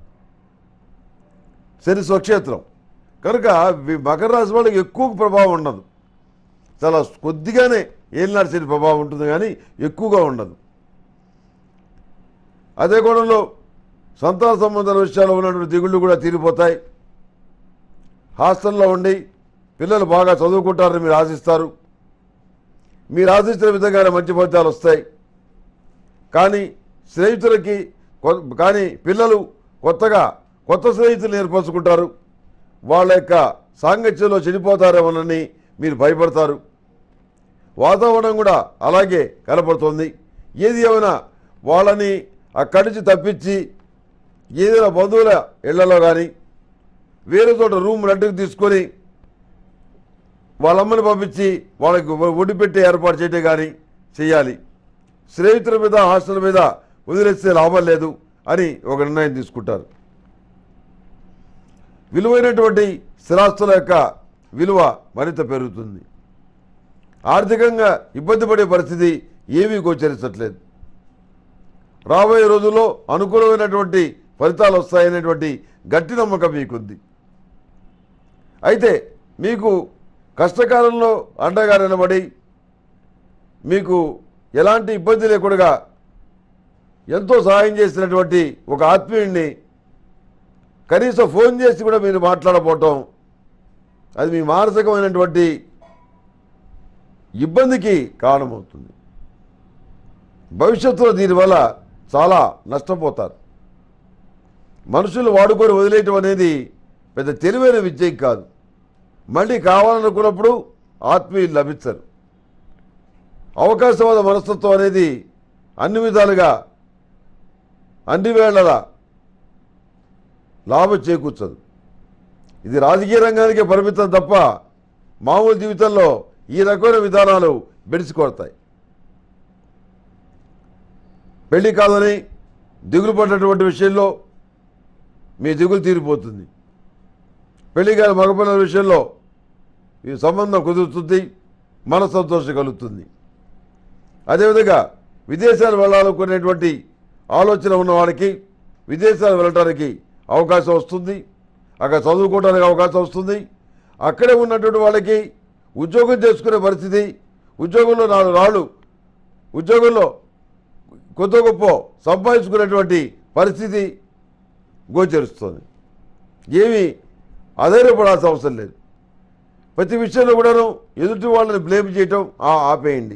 శని స్వక్షేత్రం కనుక మకర రాశి వాళ్ళకి ఎక్కువ ప్రభావం ఉండదు. చాలా కొద్దిగానే ఏలినాడు శని ప్రభావం ఉంటుంది కానీ ఎక్కువగా ఉండదు. అదే కోణంలో సంతాన సంబంధాల విషయాల్లో ఉన్నటువంటి దిగుళ్ళు కూడా తీరిపోతాయి. హాస్టల్లో ఉండి పిల్లలు బాగా చదువుకుంటారని మీరు ఆశిస్తారు. మీరు ఆశించిన విధంగానే మంచి ఫలితాలు వస్తాయి. కానీ స్నేహితులకి కానీ పిల్లలు కొత్తగా కొత్త స్నేహితులు ఏర్పరచుకుంటారు. వాళ్ళ యొక్క సాంగత్యంలో చెడిపోతారేమోనని మీరు భయపడతారు. వాతావరణం కూడా అలాగే కనపడుతుంది. ఏది ఏమైనా వాళ్ళని అక్కడి నుంచి తప్పించి ఏదైనా బంధువుల ఇళ్లలో కానీ వేరే చోట రూమ్ రెంట్కి తీసుకొని వాళ్ళమ్మని పంపించి వాళ్ళకి ఒడి పెట్టి ఏర్పాటు చేయడం కానీ చేయాలి. స్నేహితుల మీద హాస్టల్ మీద వదిలేస్తే లాభం లేదు అని ఒక నిర్ణయం తీసుకుంటారు. విలువైనటువంటి స్థిరాస్తుల యొక్క విలువ మరింత పెరుగుతుంది. ఆర్థికంగా ఇబ్బంది పడే పరిస్థితి ఏమీ గోచరించట్లేదు. రాబోయే రోజుల్లో అనుకూలమైనటువంటి ఫలితాలు వస్తాయనేటువంటి గట్టి నమ్మకం మీకుంది. అయితే మీకు కష్టకాలంలో అండగా నిలబడి మీకు ఎలాంటి ఇబ్బంది లేకుండా ఎంతో సహాయం చేసినటువంటి ఒక ఆత్మీయుడిని కనీసం ఫోన్ చేసి కూడా మీరు మాట్లాడకపోవటం అది మీ మానసికమైనటువంటి ఇబ్బందికి కారణమవుతుంది. భవిష్యత్తులో దీనివల్ల చాలా నష్టపోతారు. మనుషులు వాడుకొని వదిలేయటం అనేది పెద్ద తెలివైన విద్య కాదు. మళ్ళీ కావాలనుకున్నప్పుడు ఆత్మీయులు లభించరు. అవకాశవాద మనస్తత్వం అనేది అన్ని విధాలుగా అన్ని వేళలా లాభం చేకూర్చదు. ఇది రాజకీయ రంగానికే పరిమితం తప్ప మామూలు జీవితంలో ఈ రకమైన విధానాలు బెడిసికొడతాయి. పెళ్లి కాదని దిగులు పడినటువంటి విషయంలో మీ దిగులు తీరిపోతుంది. పెళ్లి కాని మగపిల్లల విషయంలో ఈ సంబంధం కుదురుతుంది, మన సంతోషం కలుగుతుంది. అదేవిధంగా విదేశాలు వెళ్ళాలనుకునేటువంటి ఆలోచన ఉన్న వాళ్ళకి విదేశాలు వెళ్ళడానికి అవకాశం వస్తుంది. అక్కడ చదువుకోవడానికి అవకాశం వస్తుంది. అక్కడే ఉన్నటువంటి వాళ్ళకి ఉద్యోగం చేసుకునే పరిస్థితి, ఉద్యోగంలో నాలుగు రాళ్ళు ఉద్యోగంలో కొత్త గొప్ప సంపాదించుకునేటువంటి పరిస్థితి గోచరిస్తుంది. ఏమీ అధైర్యపడాల్సిన అవసరం లేదు. ప్రతి విషయంలో కూడాను ఎదుటి వాళ్ళని బ్లేమ్ చేయటం ఆపేయండి.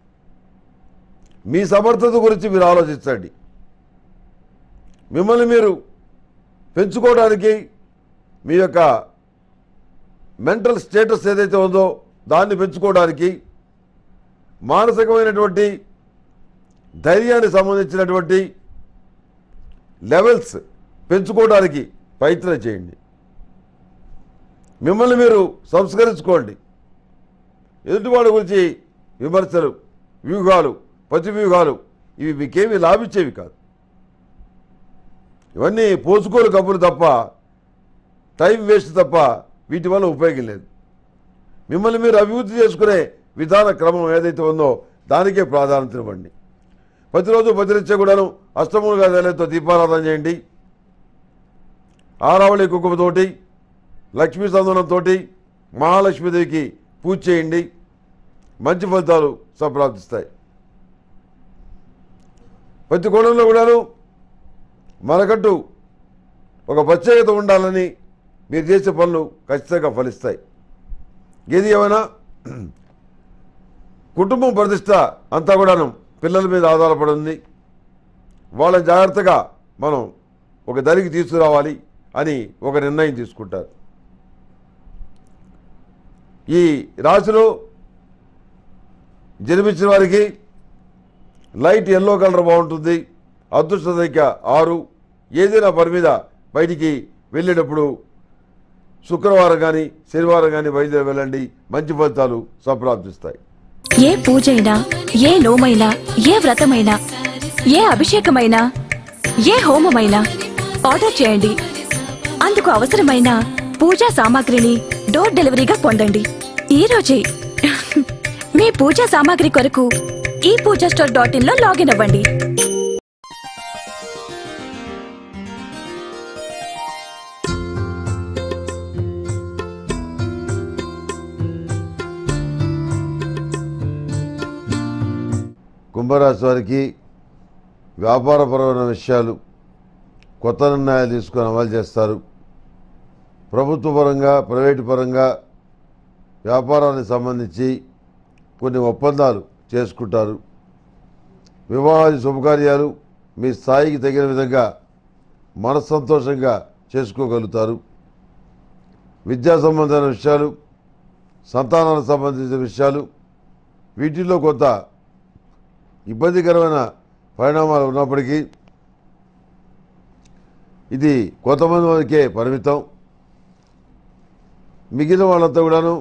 మీ సమర్థత గురించి మీరు ఆలోచించండి. మిమ్మల్ని మీరు పెంచుకోవడానికి మీ యొక్క మెంటల్ స్టేటస్ ఏదైతే ఉందో దాన్ని పెంచుకోవడానికి మానసికమైనటువంటి ధైర్యానికి సంబంధించినటువంటి లెవెల్స్ పెంచుకోవడానికి ప్రయత్నం చేయండి. మిమ్మల్ని మీరు సంస్కరించుకోండి. ఎదుటివాడి గురించి విమర్శలు, వ్యూహాలు, ప్రతి వ్యూహాలు ఇవి మీకేమీ లాభించేవి కాదు. ఇవన్నీ పోసుకోలు కబుర్లు తప్ప, టైం వేస్ట్ తప్ప వీటి వల్ల ఉపయోగం లేదు. మిమ్మల్ని మీరు అభివృద్ధి చేసుకునే విధాన క్రమం ఏదైతే ఉందో దానికే ప్రాధాన్యత ఇవ్వండి. ప్రతిరోజు ప్రతినిత్యం కూడాను అష్టములుగా వేలతో దీపారాధన చేయండి. ఆరావళి కుంకుమతోటి, లక్ష్మీ సందనంతో మహాలక్ష్మీదేవికి పూజ చేయండి. మంచి ఫలితాలు సంప్రాప్తిస్తాయి. ప్రతి కోణంలో కూడాను మనకంటూ ఒక ప్రత్యేకత ఉండాలని మీరు చేసే పనులు ఖచ్చితంగా ఫలిస్తాయి. ఏది ఏమైనా కుటుంబం ప్రతిష్ట అంతా కూడాను పిల్లల మీద ఆధారపడి ఉంది. వాళ్ళని జాగ్రత్తగా మనం ఒక దరికి తీసుకురావాలి అని ఒక నిర్ణయం తీసుకుంటారు. ఈ రాశిలో జన్మించిన వారికి లైట్ ఎల్లో కలర్ బాగుంటుంది. అదృష్ట సంఖ్య ఆరు. ఏదైనా పని మీద బయటికి వెళ్ళేటప్పుడు శుక్రవారం కానీ శనివారం కానీ బయలుదేరి వెళ్ళండి. మంచి ఫలితాలు సంప్రాప్తిస్తాయి. ఏ పూజైనా, ఏ నోమైనా, ఏ వ్రతమైనా, ఏ అభిషేకమైనా, ఏ హోమమైనా ఆర్డర్ చేయండి. అందుకు అవసరమైన పూజా సామాగ్రిని డోర్ డెలివరీగా పొందండి ఈ రోజే. మీ పూజా సామాగ్రి కొరకు ఈ పూజా స్టోర్ డాట్ ఇన్ లో లాగిన్ అవ్వండి. కుంభరాశి వారికి వ్యాపారపరమైన విషయాలు కొత్త నిర్ణయాలు తీసుకొని అమలు చేస్తారు. ప్రభుత్వ పరంగా ప్రైవేటు పరంగా వ్యాపారానికి సంబంధించి కొన్ని ఒప్పందాలు చేసుకుంటారు. వివాహాది శుభకార్యాలు మీ స్థాయికి తగిన విధంగా మనస్సంతోషంగా చేసుకోగలుగుతారు. విద్యా సంబంధమైన విషయాలు, సంతానానికి సంబంధించిన విషయాలు, వీటిల్లో కొంత ఇబ్బందికరమైన పరిణామాలు ఉన్నప్పటికీ ఇది కొంతమంది వరకే పరిమితం. మిగిలిన వాళ్ళంతా కూడాను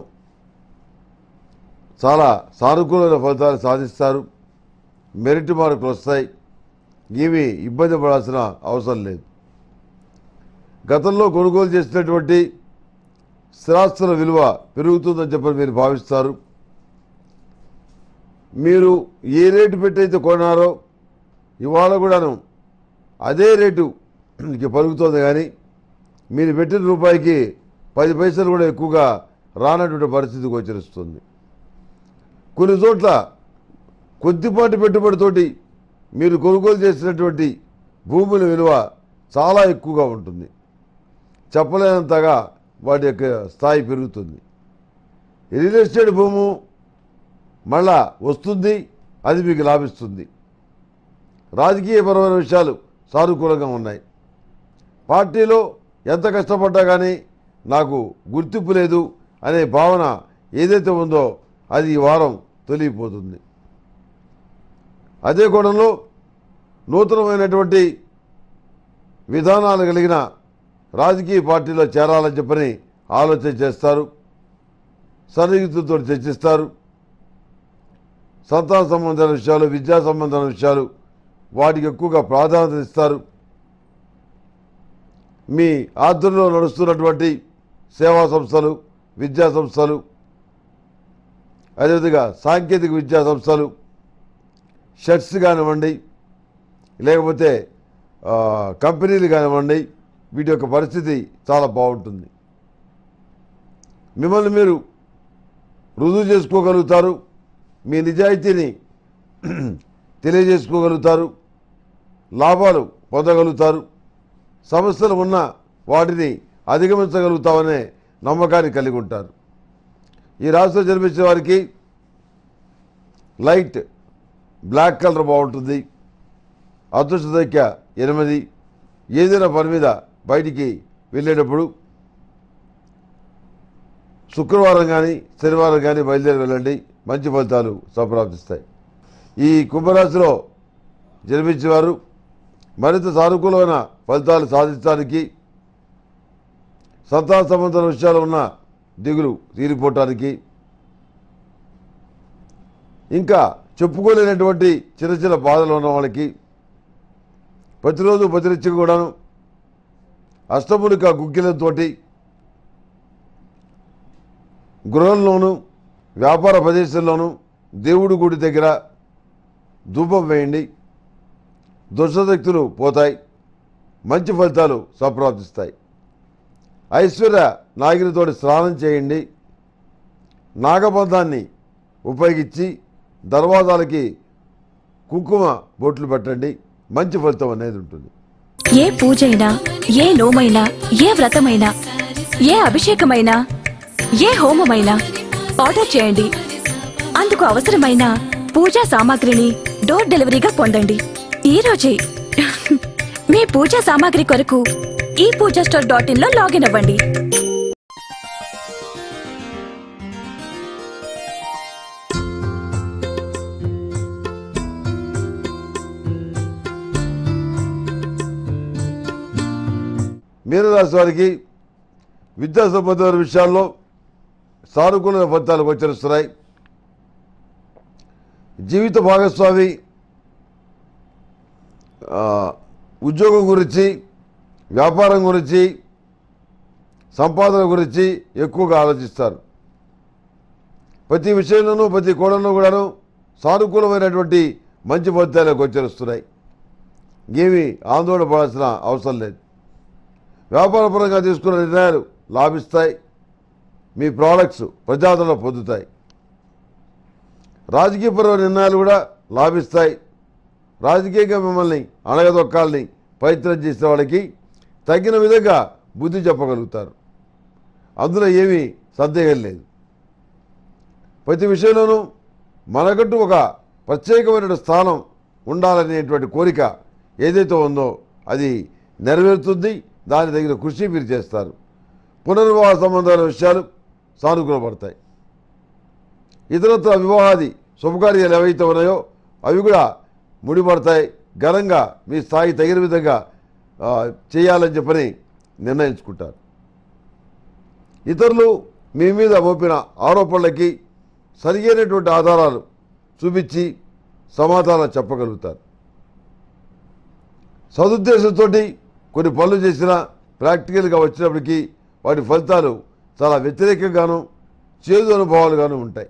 చాలా సానుకూలమైన ఫలితాలు సాధిస్తారు. మెరిట్ మార్కులు వస్తాయి. ఏమీ ఇబ్బంది పడాల్సిన అవసరం లేదు. గతంలో కొనుగోలు చేసినటువంటి స్థిరాస్తుల విలువ పెరుగుతుందని చెప్పని మీరు భావిస్తారు. మీరు ఏ రేటు పెట్టయితే కొన్నారో ఇవాళ కూడాను అదే రేటు పలుకుతుంది, కానీ మీరు పెట్టిన రూపాయికి పది పైసలు కూడా ఎక్కువగా రానటువంటి పరిస్థితి గోచరిస్తుంది. కొన్ని చోట్ల కొద్దిపాటి పెట్టుబడితోటి మీరు కొనుగోలు చేసినటువంటి భూముల విలువ చాలా ఎక్కువగా ఉంటుంది. చెప్పలేనంతగా వాటి యొక్క స్థాయి పెరుగుతుంది. రియల్ ఎస్టేట్ భూము మళ్ళా వస్తుంది, అది మీకు లాభిస్తుంది. రాజకీయపరమైన విషయాలు సానుకూలంగా ఉన్నాయి. పార్టీలో ఎంత కష్టపడ్డా కానీ నాకు గుర్తింపు లేదు అనే భావన ఏదైతే ఉందో అది ఈ వారం తొలగిపోతుంది. అదే కోణంలో నూతనమైనటువంటి విధానాలు కలిగిన రాజకీయ పార్టీలో చేరాలని చెప్పని ఆలోచన చేస్తారు. సన్నిహితులతో చర్చిస్తారు. సంతాన సంబంధమైన విషయాలు, విద్యా సంబంధమైన విషయాలు వాటికి ఎక్కువగా ప్రాధాన్యత ఇస్తారు. మీ ఆధ్వర్యంలో నడుస్తున్నటువంటి సేవా సంస్థలు, విద్యా సంస్థలు, అదేవిధంగా సాంకేతిక విద్యా సంస్థలు, షర్ట్స్ కానివ్వండి, లేకపోతే కంపెనీలు కానివ్వండి, వీటి యొక్క పరిస్థితి చాలా బాగుంటుంది. మిమ్మల్ని మీరు రుజువు చేసుకోగలుగుతారు. మీ నిజాయితీని తెలియజేసుకోగలుగుతారు. లాభాలు పొందగలుగుతారు. సమస్యలు ఉన్న వాటిని అధిగమించగలుగుతామనే నమ్మకాన్ని కలిగి ఉంటారు. ఈ రాశిలో జన్మించిన వారికి లైట్ బ్లాక్ కలర్ బాగుంటుంది. అదృష్ట సంఖ్య ఎనిమిది. ఏదైనా పని మీద బయటికి వెళ్ళేటప్పుడు శుక్రవారం కానీ శనివారం కానీ బయలుదేరి వెళ్ళండి. మంచి ఫలితాలు సంప్రాప్తిస్తాయి. ఈ కుంభరాశిలో జన్మించేవారు మరింత సానుకూలమైన ఫలితాలు సాధించడానికి, సంతాన సంబంధ విషయాలు ఉన్న దిగులు తీరిపోవటానికి, ఇంకా చెప్పుకోలేనటువంటి చిన్న చిన్న బాధలు ఉన్న వాళ్ళకి ప్రతిరోజు ప్రతినిత్యం కూడాను అష్టములిక గుగ్గిలంతో గృహంలోనూ వ్యాపార ప్రదేశంలోనూ దేవుడి గుడి దగ్గర ధూపం వేయండి. దుష్టశక్తులు పోతాయి. మంచి ఫలితాలు సంప్రాప్తిస్తాయి. ఐశ్వర్య నాగినితోటి స్నానం చేయండి. నాగబంధాన్ని ఉపయోగించి దర్వాజాలకి కుంకుమ బొట్లు పెట్టండి. మంచి ఫలితం అనేది ఉంటుంది. ఏ పూజైనా, ఏ నోమైనా, ఏ వ్రతమైనా, ఏ అభిషేకమైనా, ఏ హోమమైనా ఆర్డర్ చేయండి. అందుకు అవసరమైన పూజా సామాగ్రిని డోర్ డెలివరీగా పొందండి ఈ రోజే. మీ పూజా సామాగ్రి కొరకు ఈ పూజా స్టోర్ డాట్ ఇన్ లో లాగిన్ అవ్వండి. మీనరాశి వారికి విద్యా సంబంధమైన విషయాల్లో సానుకూల ఫలితాలు గోచరిస్తున్నాయి. జీవిత భాగస్వామి ఉద్యోగం గురించి, వ్యాపారం గురించి సంపాదన గురించి ఎక్కువగా ఆలోచిస్తారు. ప్రతి విషయంలోనూ ప్రతి కోణంలో కూడాను సానుకూలమైనటువంటి మంచి ఫలితాలు గోచరిస్తున్నాయి. ఏమీ ఆందోళన పడాల్సిన అవసరం లేదు. వ్యాపారపరంగా తీసుకున్న నిర్ణయాలు లాభిస్తాయి. మీ ప్రోడక్ట్స్ ప్రజాదరణ పొందుతాయి. రాజకీయపరమైన నిర్ణయాలు కూడా లాభిస్తాయి. రాజకీయంగా మిమ్మల్ని అణగదొక్కాలని ప్రయత్నం చేసే వాళ్ళకి తగిన విధంగా బుద్ధి చెప్పగలుగుతారు. అందులో ఏమీ సందేహం లేదు. ప్రతి విషయంలోనూ మనకంటూ ఒక ప్రత్యేకమైన స్థానం ఉండాలనేటువంటి కోరిక ఏదైతే ఉందో అది నెరవేరుతుంది. దాని తగిన కృషి మీరు చేస్తారు. పునర్వివాహ సంబంధాల విషయాలు సానుకూలపడతాయి. ఇతరత్ర వివాహాది శుభకార్యాలు ఏవైతే ఉన్నాయో అవి కూడా ముడిపడతాయి. ఘనంగా మీ స్థాయి తగిన విధంగా చేయాలని చెప్పని నిర్ణయించుకుంటారు. ఇతరులు మీ మీద మోపిన ఆరోపణలకి సరియైనటువంటి ఆధారాలు చూపించి సమాధానం చెప్పగలుగుతారు. సదుద్దేశంతో కొన్ని పనులు చేసినా ప్రాక్టికల్గా వచ్చినప్పటికీ వాటి ఫలితాలు చాలా వ్యతిరేకంగాను చేదు అనుభవాలుగాను ఉంటాయి.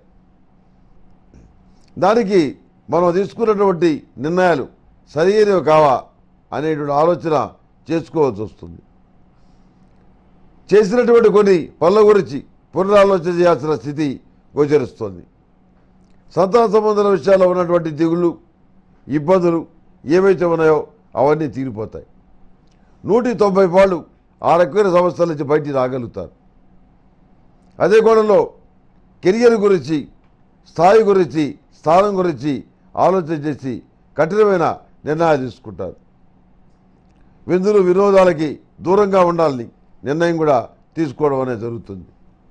దానికి మనం తీసుకున్నటువంటి నిర్ణయాలు సరైనవి కావా అనేటువంటి ఆలోచన చేసుకోవాల్సి వస్తుంది. చేసినటువంటి కొన్ని పనుల గురించి పునరాలోచన చేయాల్సిన స్థితి గోచరిస్తోంది. సంతాన సంబంధాల విషయాల్లో ఉన్నటువంటి దిగుళ్ళు ఇబ్బందులు ఏవైతే ఉన్నాయో అవన్నీ తీరిపోతాయి. నూటి తొంభై పాళ్ళు ఆ రకమైన సమస్యల నుంచి బయటికి రాగలుగుతారు. అదే కోణంలో కెరియర్ గురించి స్థాయి గురించి స్థానం గురించి ఆలోచన చేసి కఠినమైన నిర్ణయాలు తీసుకుంటారు. విందులు వినోదాలకి దూరంగా ఉండాలని నిర్ణయం కూడా తీసుకోవడం అనేది జరుగుతుంది.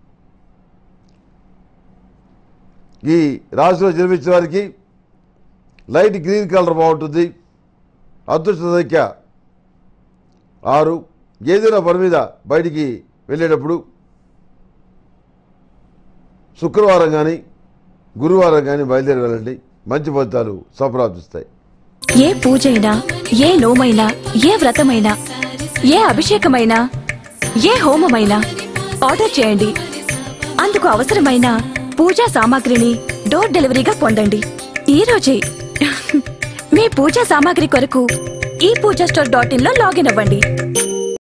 ఈ రాశిలో జన్మించిన వారికి లైట్ గ్రీన్ కలర్ బాగుంటుంది. అదృష్ట సంఖ్య ఆరు. ఏదైనా పని మీద బయటికి వెళ్ళేటప్పుడు శుక్రవారం కానీ గురువారం కానీ బయలుదేరి వెళ్ళండి. మంచి ఫలితాలు సంప్రాప్తిస్తాయి. ఏ పూజైనా ఏ నోమైనా ఏ వ్రతమైనా ఏ అభిషేకమైనా ఏ హోమమైనా ఆర్డర్ చేయండి. అందుకు అవసరమైన పూజా సామాగ్రిని డోర్ డెలివరీగా పొందండి. ఈ రోజే మీ పూజా సామాగ్రి కొరకు ఈ పూజా స్టోర్ డాట్ ఇన్ లో లాగిన్ అవ్వండి.